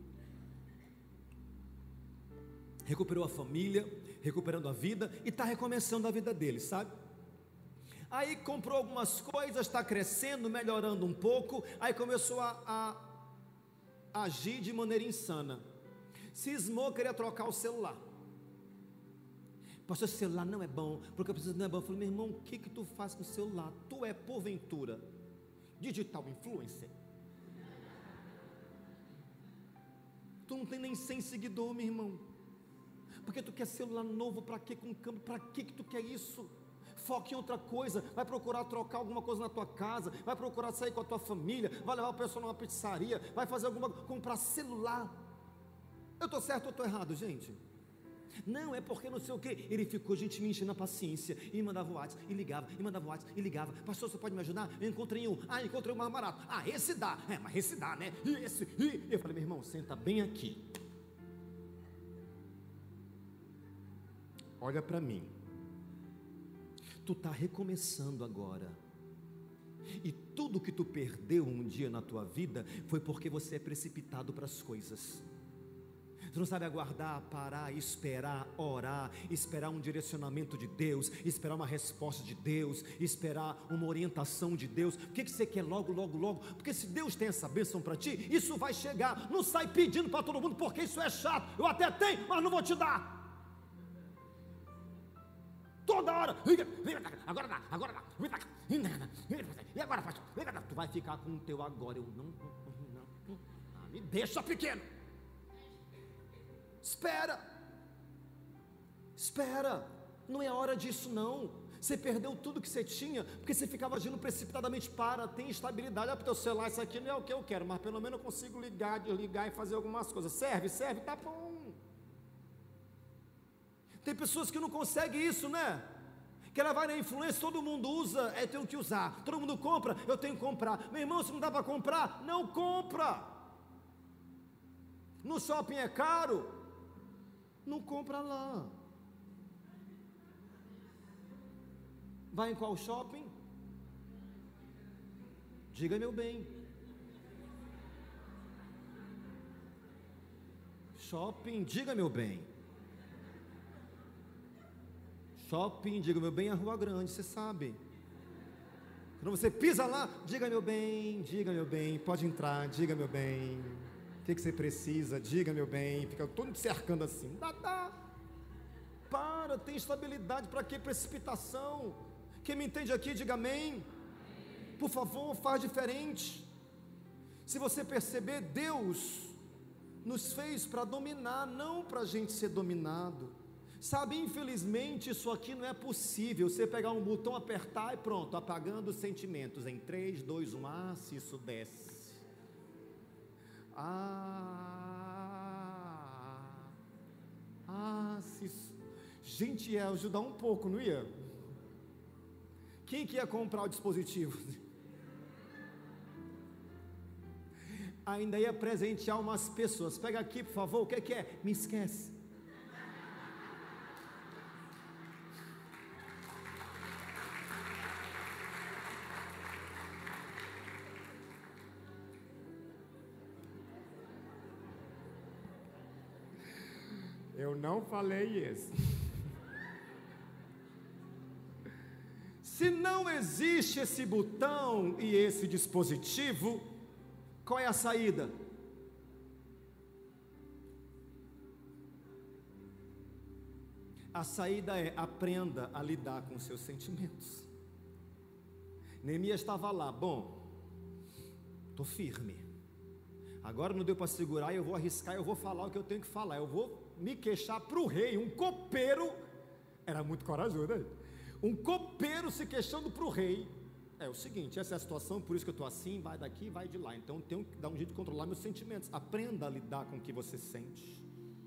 recuperou a família, recuperando a vida, e está recomeçando a vida dele, sabe? Aí comprou algumas coisas, está crescendo, melhorando um pouco, aí começou a, a agir de maneira insana, cismou, queria trocar o celular. Pastor, esse celular não é bom, porque eu preciso, não é bom. Eu falei, meu irmão, o que que tu faz com o celular? Tu é porventura digital influencer? Tu não tem nem cem seguidores, meu irmão. Porque tu quer celular novo, para quê? Com câmera, para que que tu quer isso? Foca em outra coisa, vai procurar trocar alguma coisa na tua casa, vai procurar sair com a tua família, vai levar o pessoal numa pizzaria, vai fazer alguma coisa, comprar celular. Eu estou certo ou estou errado, gente? Não, é porque não sei o que. Ele ficou, gente, me enchendo a paciência, e mandava o WhatsApp, e ligava, e mandava o WhatsApp, e ligava. Pastor, você pode me ajudar? Eu encontrei um, ah, encontrei um mais barato. Ah, esse dá, é, mas esse dá, né? E esse, e... eu falei, meu irmão, senta bem aqui, olha para mim, tu está recomeçando agora, e tudo que tu perdeu um dia na tua vida, foi porque você é precipitado para as coisas. Você não sabe aguardar, parar, esperar, orar, esperar um direcionamento de Deus, esperar uma resposta de Deus, esperar uma orientação de Deus. Por que que você quer logo, logo, logo? Porque se Deus tem essa bênção para ti, isso vai chegar. Não sai pedindo para todo mundo, porque isso é chato. Eu até tenho, mas não vou te dar. Toda hora, agora dá, agora dá, e agora faz, tu vai ficar com o teu agora. Eu não, não, não, ah, me deixa pequeno. Espera, espera, não é hora disso não. Você perdeu tudo que você tinha, porque você ficava agindo precipitadamente. Para, tem estabilidade. Olha para o teu celular, isso aqui não é o que eu quero, mas pelo menos eu consigo ligar, desligar e fazer algumas coisas. Serve, serve, tá bom. Tem pessoas que não conseguem isso, né? Que ela vai na influência, todo mundo usa, eu tenho que usar. Todo mundo compra, eu tenho que comprar. Meu irmão, se não dá para comprar, não compra. No shopping é caro, não compra lá. Vai em qual shopping? Diga, meu bem. Shopping, diga, meu bem. Shopping, diga, meu bem, a Rua Grande, você sabe. Quando você pisa lá, diga, meu bem, diga, meu bem, pode entrar, diga, meu bem. O que que você precisa? Diga, meu bem. Fica todo cercando assim. Dá, dá. Para, tem estabilidade. Para que precipitação? Quem me entende aqui, diga amém. Por favor, faz diferente. Se você perceber, Deus nos fez para dominar, não para a gente ser dominado. Sabe, infelizmente isso aqui não é possível. Você pegar um botão, apertar e pronto, apagando os sentimentos. Em três, dois, um, ah, se isso desce. Ah, ah, se isso... Gente, ia ajudar um pouco, não ia? Quem que ia comprar o dispositivo? Ainda ia presentear umas pessoas. Pega aqui, por favor, o que que é? Me esquece. Eu não falei isso. Se não existe esse botão e esse dispositivo, qual é a saída? A saída é: aprenda a lidar com seus sentimentos. Neemias estava lá, bom, estou firme, agora não deu para segurar, eu vou arriscar, eu vou falar o que eu tenho que falar, eu vou me queixar para o rei. Um copeiro, era muito corajoso, né? Um copeiro se queixando para o rei. É o seguinte, essa é a situação, por isso que eu estou assim, vai daqui, vai de lá, então eu tenho que dar um jeito de controlar meus sentimentos. Aprenda a lidar com o que você sente.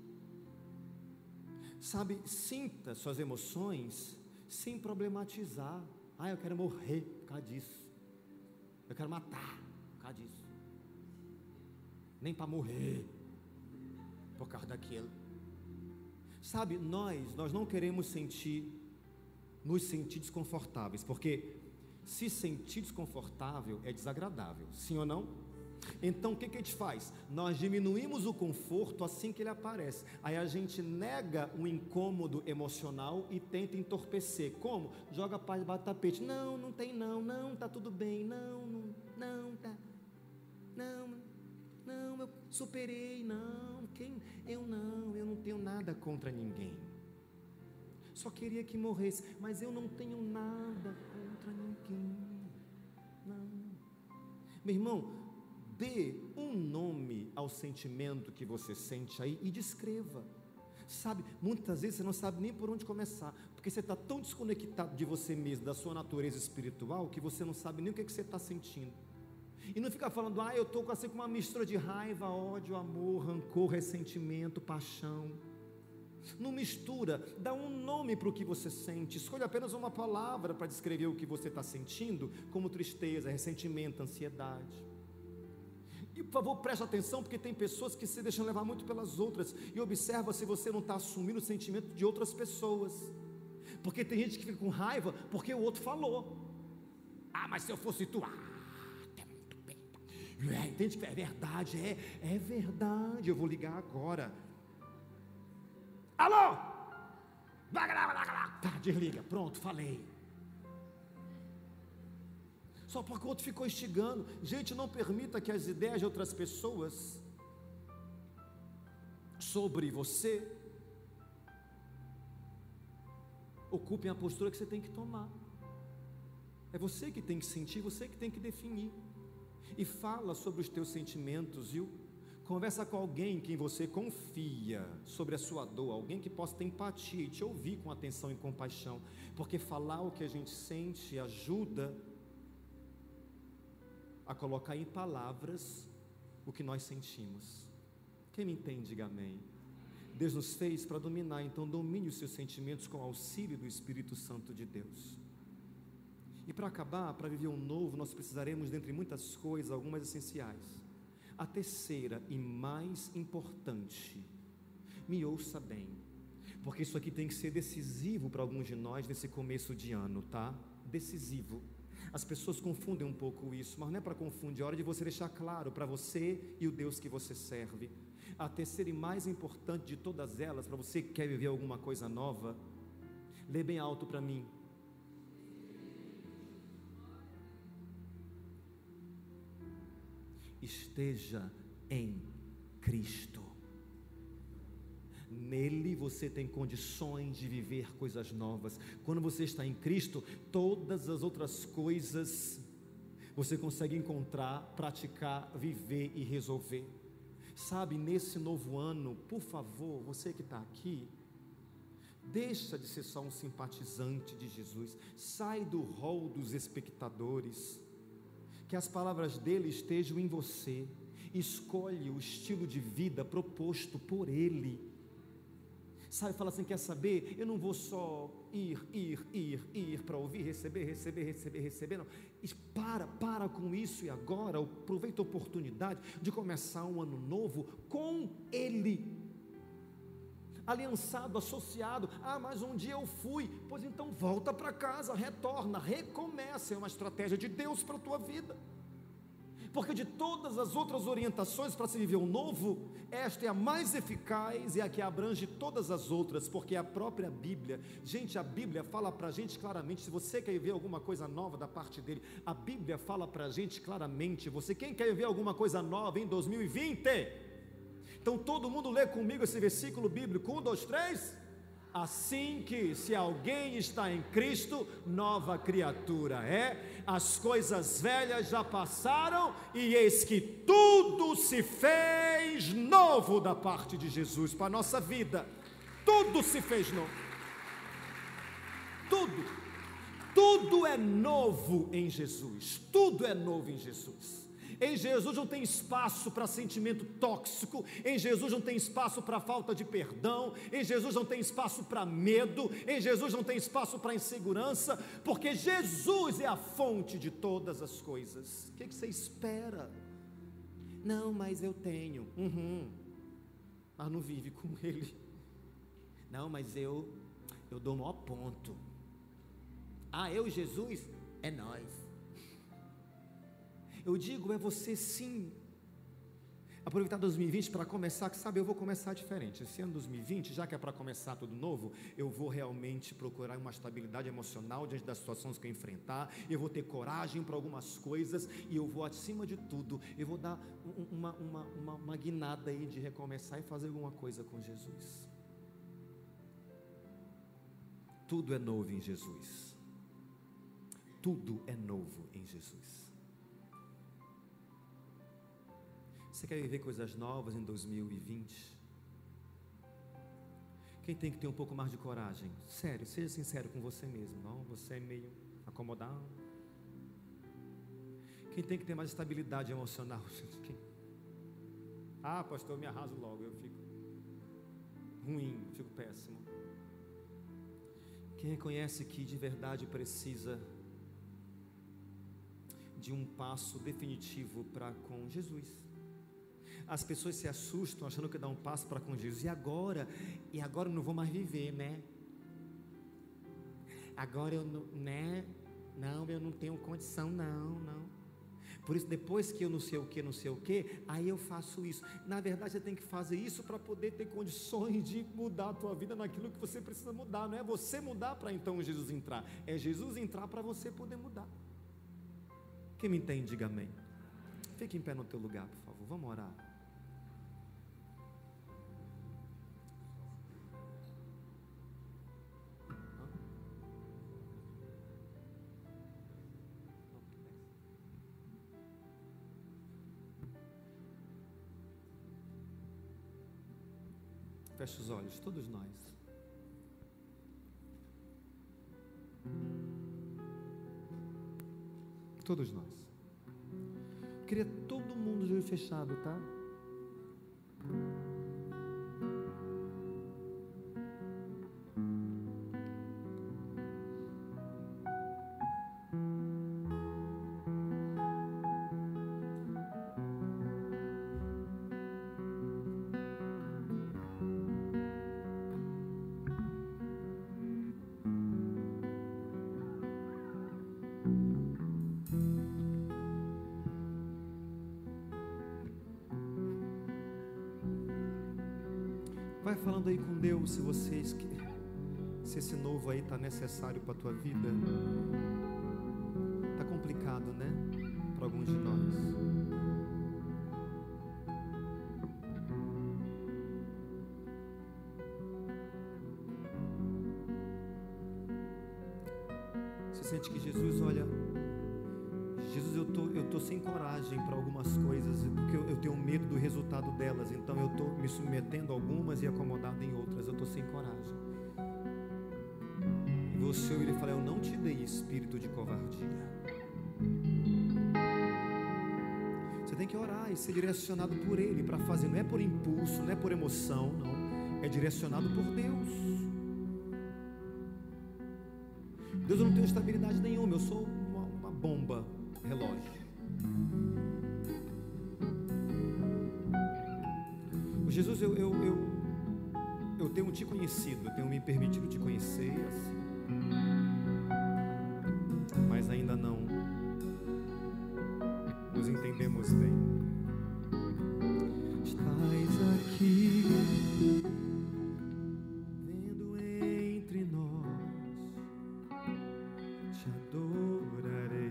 Sabe, sinta suas emoções sem problematizar. Ah, eu quero morrer por causa disso, eu quero matar por causa disso, nem para morrer por causa daquilo. Sabe, nós, nós não queremos sentir, nos sentir desconfortáveis, porque se sentir desconfortável é desagradável, sim ou não? Então o que, que a gente faz? Nós diminuímos o conforto assim que ele aparece. Aí a gente nega o incômodo emocional e tenta entorpecer. Como? Joga a paz debaixo do tapete. Não, não tem não, não, tá tudo bem, não, não, não, tá, não, não, eu superei, não, quem, eu não, eu não tenho nada contra ninguém. Só queria que morresse, mas eu não tenho nada contra ninguém, não. Meu irmão, dê um nome ao sentimento que você sente aí e descreva. Sabe, muitas vezes você não sabe nem por onde começar, porque você está tão desconectado de você mesmo, da sua natureza espiritual, que você não sabe nem o que, é que você está sentindo. E não fica falando, ah, eu estou assim, com uma mistura de raiva, ódio, amor, rancor, ressentimento, paixão. Não mistura, dá um nome para o que você sente. Escolha apenas uma palavra para descrever o que você está sentindo, como tristeza, ressentimento, ansiedade. E por favor, preste atenção, porque tem pessoas que se deixam levar muito pelas outras. E observa se você não está assumindo o sentimento de outras pessoas. Porque tem gente que fica com raiva porque o outro falou. Ah, mas se eu fosse tu, ah, é, entende que é verdade, é, é verdade. Eu vou ligar agora. Alô? Tá, desliga, pronto, falei. Só porque o outro ficou instigando. Gente, não permita que as ideias de outras pessoas sobre você ocupem a postura que você tem que tomar. É você que tem que sentir, você que tem que definir. E fala sobre os teus sentimentos, viu? Conversa com alguém em quem você confia sobre a sua dor, alguém que possa ter empatia e te ouvir com atenção e compaixão, porque falar o que a gente sente ajuda a colocar em palavras o que nós sentimos. Quem me entende, diga amém. Deus nos fez para dominar, então domine os seus sentimentos com o auxílio do Espírito Santo de Deus. E para acabar, para viver um novo, nós precisaremos, dentre muitas coisas, algumas essenciais. A terceira e mais importante, me ouça bem, porque isso aqui tem que ser decisivo para alguns de nós nesse começo de ano, tá? Decisivo. As pessoas confundem um pouco isso, mas não é para confundir, é hora de você deixar claro para você e o Deus que você serve. A terceira e mais importante de todas elas, para você que quer viver alguma coisa nova, lê bem alto para mim. Esteja em Cristo. Nele você tem condições de viver coisas novas. Quando você está em Cristo, todas as outras coisas você consegue encontrar, praticar, viver e resolver. Sabe, nesse novo ano, por favor, você que está aqui, deixa de ser só um simpatizante de Jesus, sai do rol dos espectadores, que as palavras dele estejam em você. Escolhe o estilo de vida proposto por ele. Sabe, fala assim, quer saber? Eu não vou só ir, ir, ir, ir para ouvir, receber, receber, receber, receber, não. Para, para com isso e agora aproveita a oportunidade de começar um ano novo com ele. Aliançado, associado. Ah, mas um dia eu fui. Pois então volta para casa, retorna, recomeça. É uma estratégia de Deus para a tua vida. porque de todas as outras orientações para se viver o novo, esta é a mais eficaz e a que abrange todas as outras, porque é a própria Bíblia. Gente, a Bíblia fala para a gente claramente, se você quer ver alguma coisa nova da parte dele, a Bíblia fala para a gente claramente. Você, quem quer ver alguma coisa nova em dois mil e vinte? Então todo mundo lê comigo esse versículo bíblico, um, dois, três... Assim que, se alguém está em Cristo, nova criatura é, as coisas velhas já passaram, e eis que tudo se fez novo da parte de Jesus, para a nossa vida, tudo se fez novo, tudo, tudo é novo em Jesus, tudo é novo em Jesus. Em Jesus não tem espaço para sentimento tóxico, em Jesus não tem espaço para falta de perdão, em Jesus não tem espaço para medo, em Jesus não tem espaço para insegurança, porque Jesus é a fonte de todas as coisas. O que, que você espera? Não, mas eu tenho, uhum. Mas não vive com Ele. Não, mas eu, eu dou o maior ponto. Ah, eu e Jesus? É nós. Eu digo, é você sim. Aproveitar dois mil e vinte para começar, que sabe, eu vou começar diferente. Esse ano dois mil e vinte, já que é para começar tudo novo, eu vou realmente procurar uma estabilidade emocional diante das situações que eu enfrentar. Eu vou ter coragem para algumas coisas, e eu vou, acima de tudo, eu vou dar uma, uma, uma, uma guinada aí de recomeçar e fazer alguma coisa com Jesus. Tudo é novo em Jesus. Tudo é novo em Jesus. Você quer viver coisas novas em dois mil e vinte? Quem tem que ter um pouco mais de coragem? Sério, seja sincero com você mesmo. Não, você é meio acomodado. Quem tem que ter mais estabilidade emocional? Quem? Ah, pastor, eu me arraso logo, eu fico ruim, eu fico péssimo. Quem reconhece que de verdade precisa de um passo definitivo para com Jesus. As pessoas se assustam achando que dá um passo para com Jesus. E agora? E agora eu não vou mais viver, né? Agora eu não, né? Não, eu não tenho condição, não, não. Por isso, depois que eu não sei o que, não sei o que, aí eu faço isso. Na verdade, você tem que fazer isso para poder ter condições de mudar a tua vida naquilo que você precisa mudar. Não é você mudar para então Jesus entrar. É Jesus entrar para você poder mudar. Quem me entende, diga amém. Fique em pé no teu lugar, por favor. Vamos orar. Feche os olhos, todos nós. Todos nós. Eu queria todo mundo de olho fechado, tá? Vai falando aí com Deus, se vocês que se esse novo aí está necessário para a tua vida. Está complicado, né? Para alguns de nós. Você sente que Jesus, olha, Jesus, eu tô, eu tô sem coragem para algumas coisas, porque eu, eu tenho medo do resultado delas, então eu tô me submetendo a algumas e acomodado em outras, eu tô sem coragem. E você, ele fala, eu não te dei espírito de covardia. Você tem que orar e ser direcionado por Ele para fazer, não é por impulso, não é por emoção, não, é direcionado por Deus. Deus, eu não tenho estabilidade nenhuma, eu sou uma, uma bomba relógio. Jesus, eu, eu, eu, eu tenho te conhecido, eu tenho me permitido te conhecer assim, mas ainda não nos entendemos Pois bem, estás aqui, vendo entre nós, te adorarei,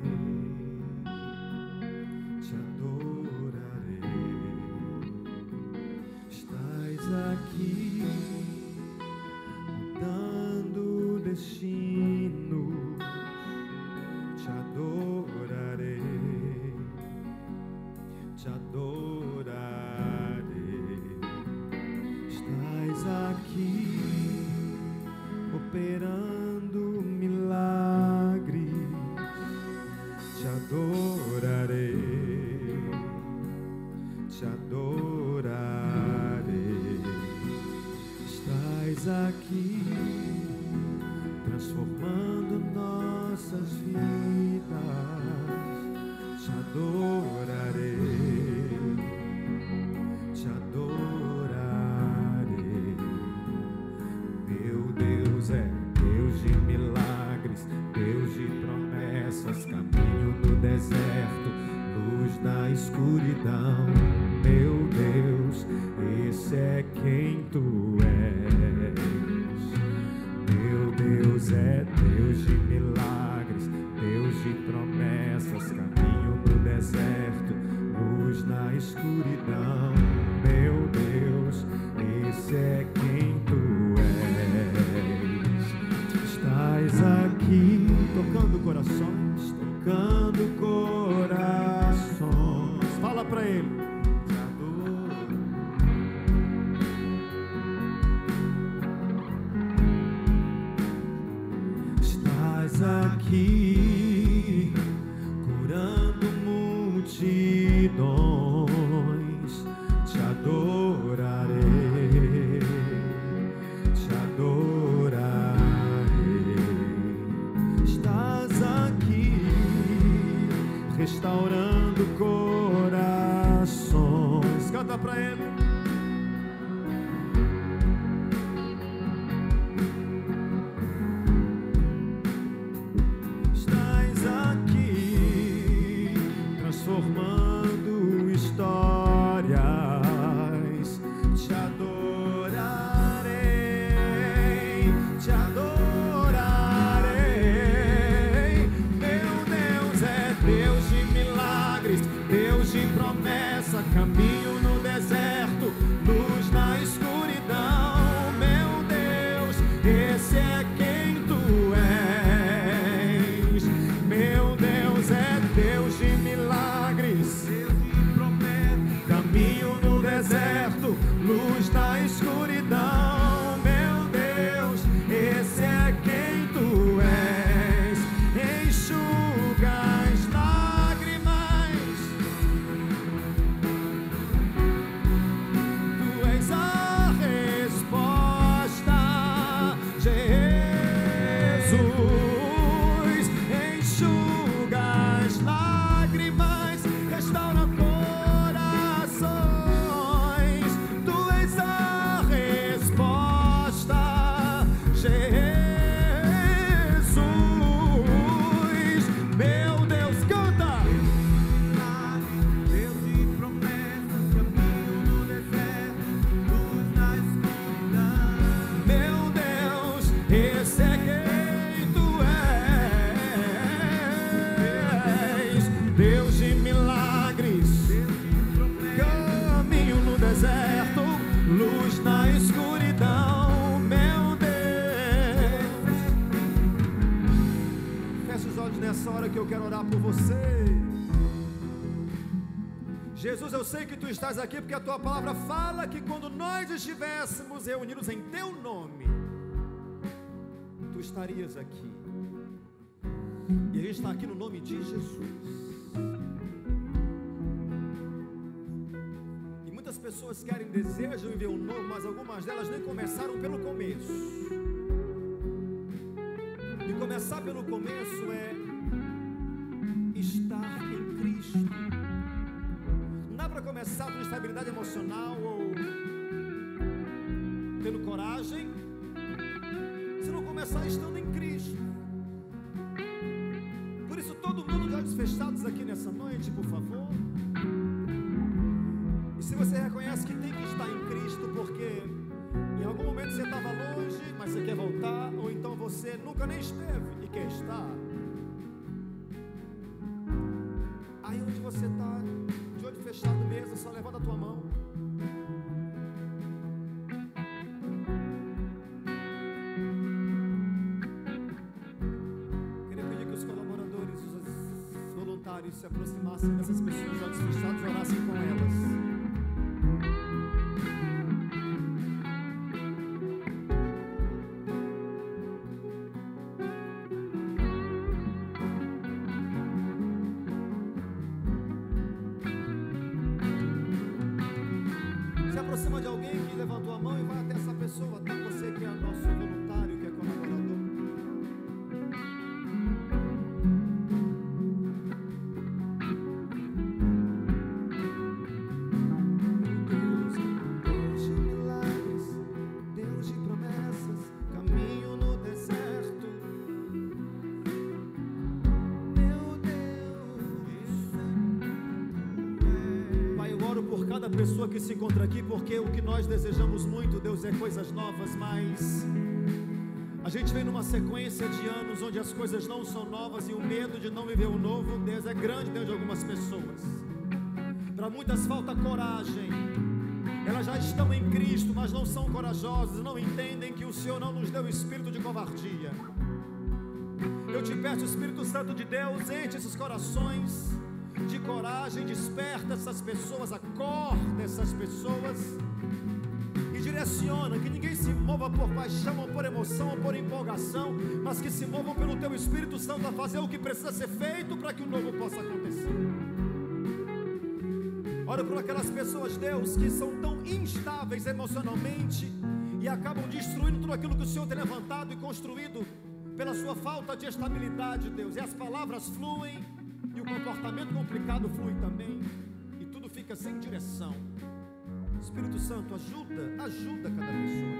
te adorarei. Estás aqui, mudando destino, te adorarei, te adorarei. Estás aqui, operando milagres, te adorarei, te adorarei. Estás aqui, transformando nossas vidas, te adorarei, te adorarei. Meu Deus é Deus de milagres, Deus de promessas, caminho no deserto, luz na escuridão. Meu Deus, esse é quem tu és. Meu Deus é Deus de milagres, Deus de promessas, caminho no deserto, luz na escuridão. Meu Deus, esse é quem tu és. Estás aqui, tocando corações, tocando corações. Fala pra ele. Aqui, curando multidões, te adorarei, te adorarei. Estás aqui, restaurando corações. Canta pra ele. Transformando histórias, te adorarei, te adorarei. Meu Deus é Deus de milagres, Deus de promessa, caminho no deserto, luz na escuridão. Meu Deus, esse é quem tu és. Meu Deus é Deus de milagres, caminho no deserto, luz na escuridão. Meu Deus, esse é quem tu és. Enxuga as lágrimas, tu és a resposta, Jesus. Enxuga as lágrimas, restaura corações, tu és a resposta, Jesus. Meu Deus, canta! Deus de promessas, caminho no deserto, luz na escuridão. Meu Deus, esse é quem tu és. Deus de milagres, caminho no deserto, luz na escuridão. Meu Deus. Feche os olhos nessa hora que eu quero orar por você. Jesus, eu sei que tu estás aqui porque a tua palavra fala que quando nós estivéssemos reunidos em teu nome, tu estarias aqui. E a gente está aqui no nome de Jesus. E muitas pessoas querem, desejam viver um novo, mas algumas delas nem começaram pelo começo. E começar pelo começo é estar em Cristo. Não dá para começar com instabilidade emocional ou tendo coragem se não começar estando em Cristo. Por isso, todo mundo de olhos fechados aqui nessa noite, por favor. mas você quer voltar, ou então você nunca nem esteve e quer estar. Aí onde você está, de olho fechado mesmo, só levanta a tua mão. Queria pedir que os colaboradores, os voluntários se aproximassem dessas pessoas de olhos fechados e orassem com elas. Aproxima de alguém que levantou a mão e vai até essa pessoa, até você que é nosso voluntário, que é colaborador. Deus, Deus de milagres, Deus de promessas, caminho no deserto. Meu Deus, Pai, eu oro por cada pessoa que se encontra aqui, porque o que nós desejamos muito, Deus, é coisas novas, mas a gente vem numa sequência de anos onde as coisas não são novas e o medo de não viver o novo, Deus, é grande dentro de algumas pessoas. Para muitas falta coragem, elas já estão em Cristo, mas não são corajosas, não entendem que o Senhor não nos deu espírito de covardia. Eu te peço, Espírito Santo de Deus, enche esses corações de coragem, desperta essas pessoas, acorda essas pessoas e direciona, que ninguém se mova por paixão ou por emoção ou por empolgação, mas que se movam pelo teu Espírito Santo a fazer o que precisa ser feito para que o novo possa acontecer. Oro por aquelas pessoas, Deus, que são tão instáveis emocionalmente e acabam destruindo tudo aquilo que o Senhor tem levantado e construído pela sua falta de estabilidade, Deus, e as palavras fluem e o comportamento complicado flui também, e tudo fica sem direção. Espírito Santo, ajuda, ajuda cada pessoa.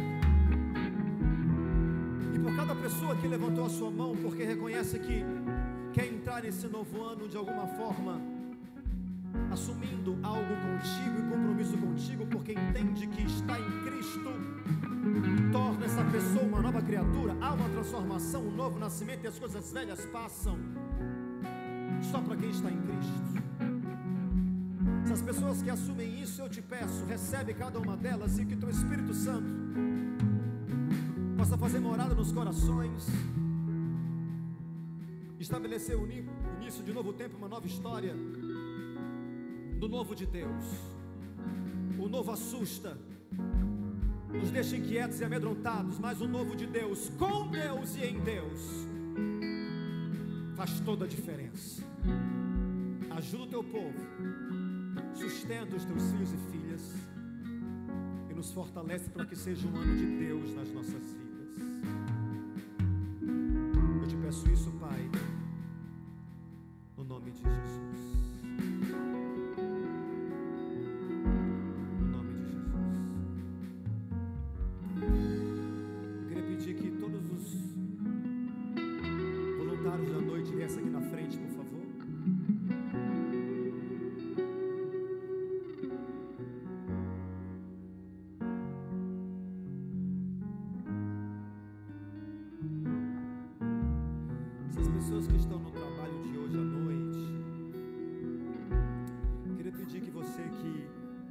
E por cada pessoa que levantou a sua mão, porque reconhece que quer entrar nesse novo ano de alguma forma, assumindo algo contigo e compromisso contigo, porque entende que está em Cristo, torna essa pessoa uma nova criatura. Há uma transformação, um novo nascimento, e as coisas velhas passam. Só para quem está em Cristo. Essas pessoas que assumem isso, eu te peço, recebe cada uma delas e que teu Espírito Santo possa fazer morada nos corações, estabelecer o início de um novo tempo, uma nova história do novo de Deus. O novo assusta, nos deixa inquietos e amedrontados, mas o novo de Deus, com Deus e em Deus, faz toda a diferença. Ajuda o teu povo, sustenta os teus filhos e filhas e nos fortalece para que seja um ano de Deus nas nossas vidas. Eu te peço isso, Pai, no nome de Jesus. No nome de Jesus. Eu queria pedir que todos os voluntários da noite viessem aqui na frente, por favor. Essas pessoas que estão no trabalho de hoje à noite, eu queria pedir que você que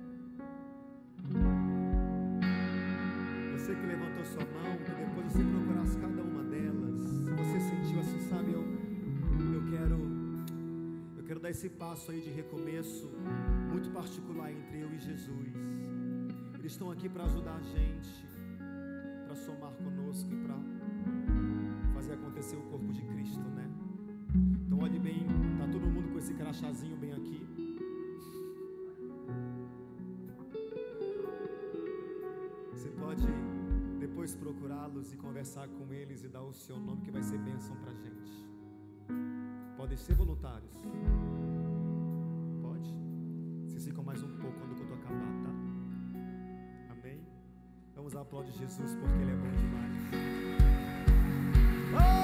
você que levantou sua mão, que depois você procurasse cada uma delas. Se você sentiu assim, sabe, eu, eu quero eu quero dar esse passo aí de recomeço muito particular entre eu e Jesus. Eles estão aqui para ajudar a gente, para somar conosco e para fazer acontecer o corpo de Cristo, né? Então olhe bem, tá todo mundo com esse crachazinho bem aqui. Você pode depois procurá-los e conversar com eles e dar o seu nome, que vai ser bênção pra gente. Podem ser voluntários. Pode? Vocês ficam mais um pouco quando eu tô acabar, tá? Amém? Vamos aplaudir Jesus porque Ele é bom demais. Oh!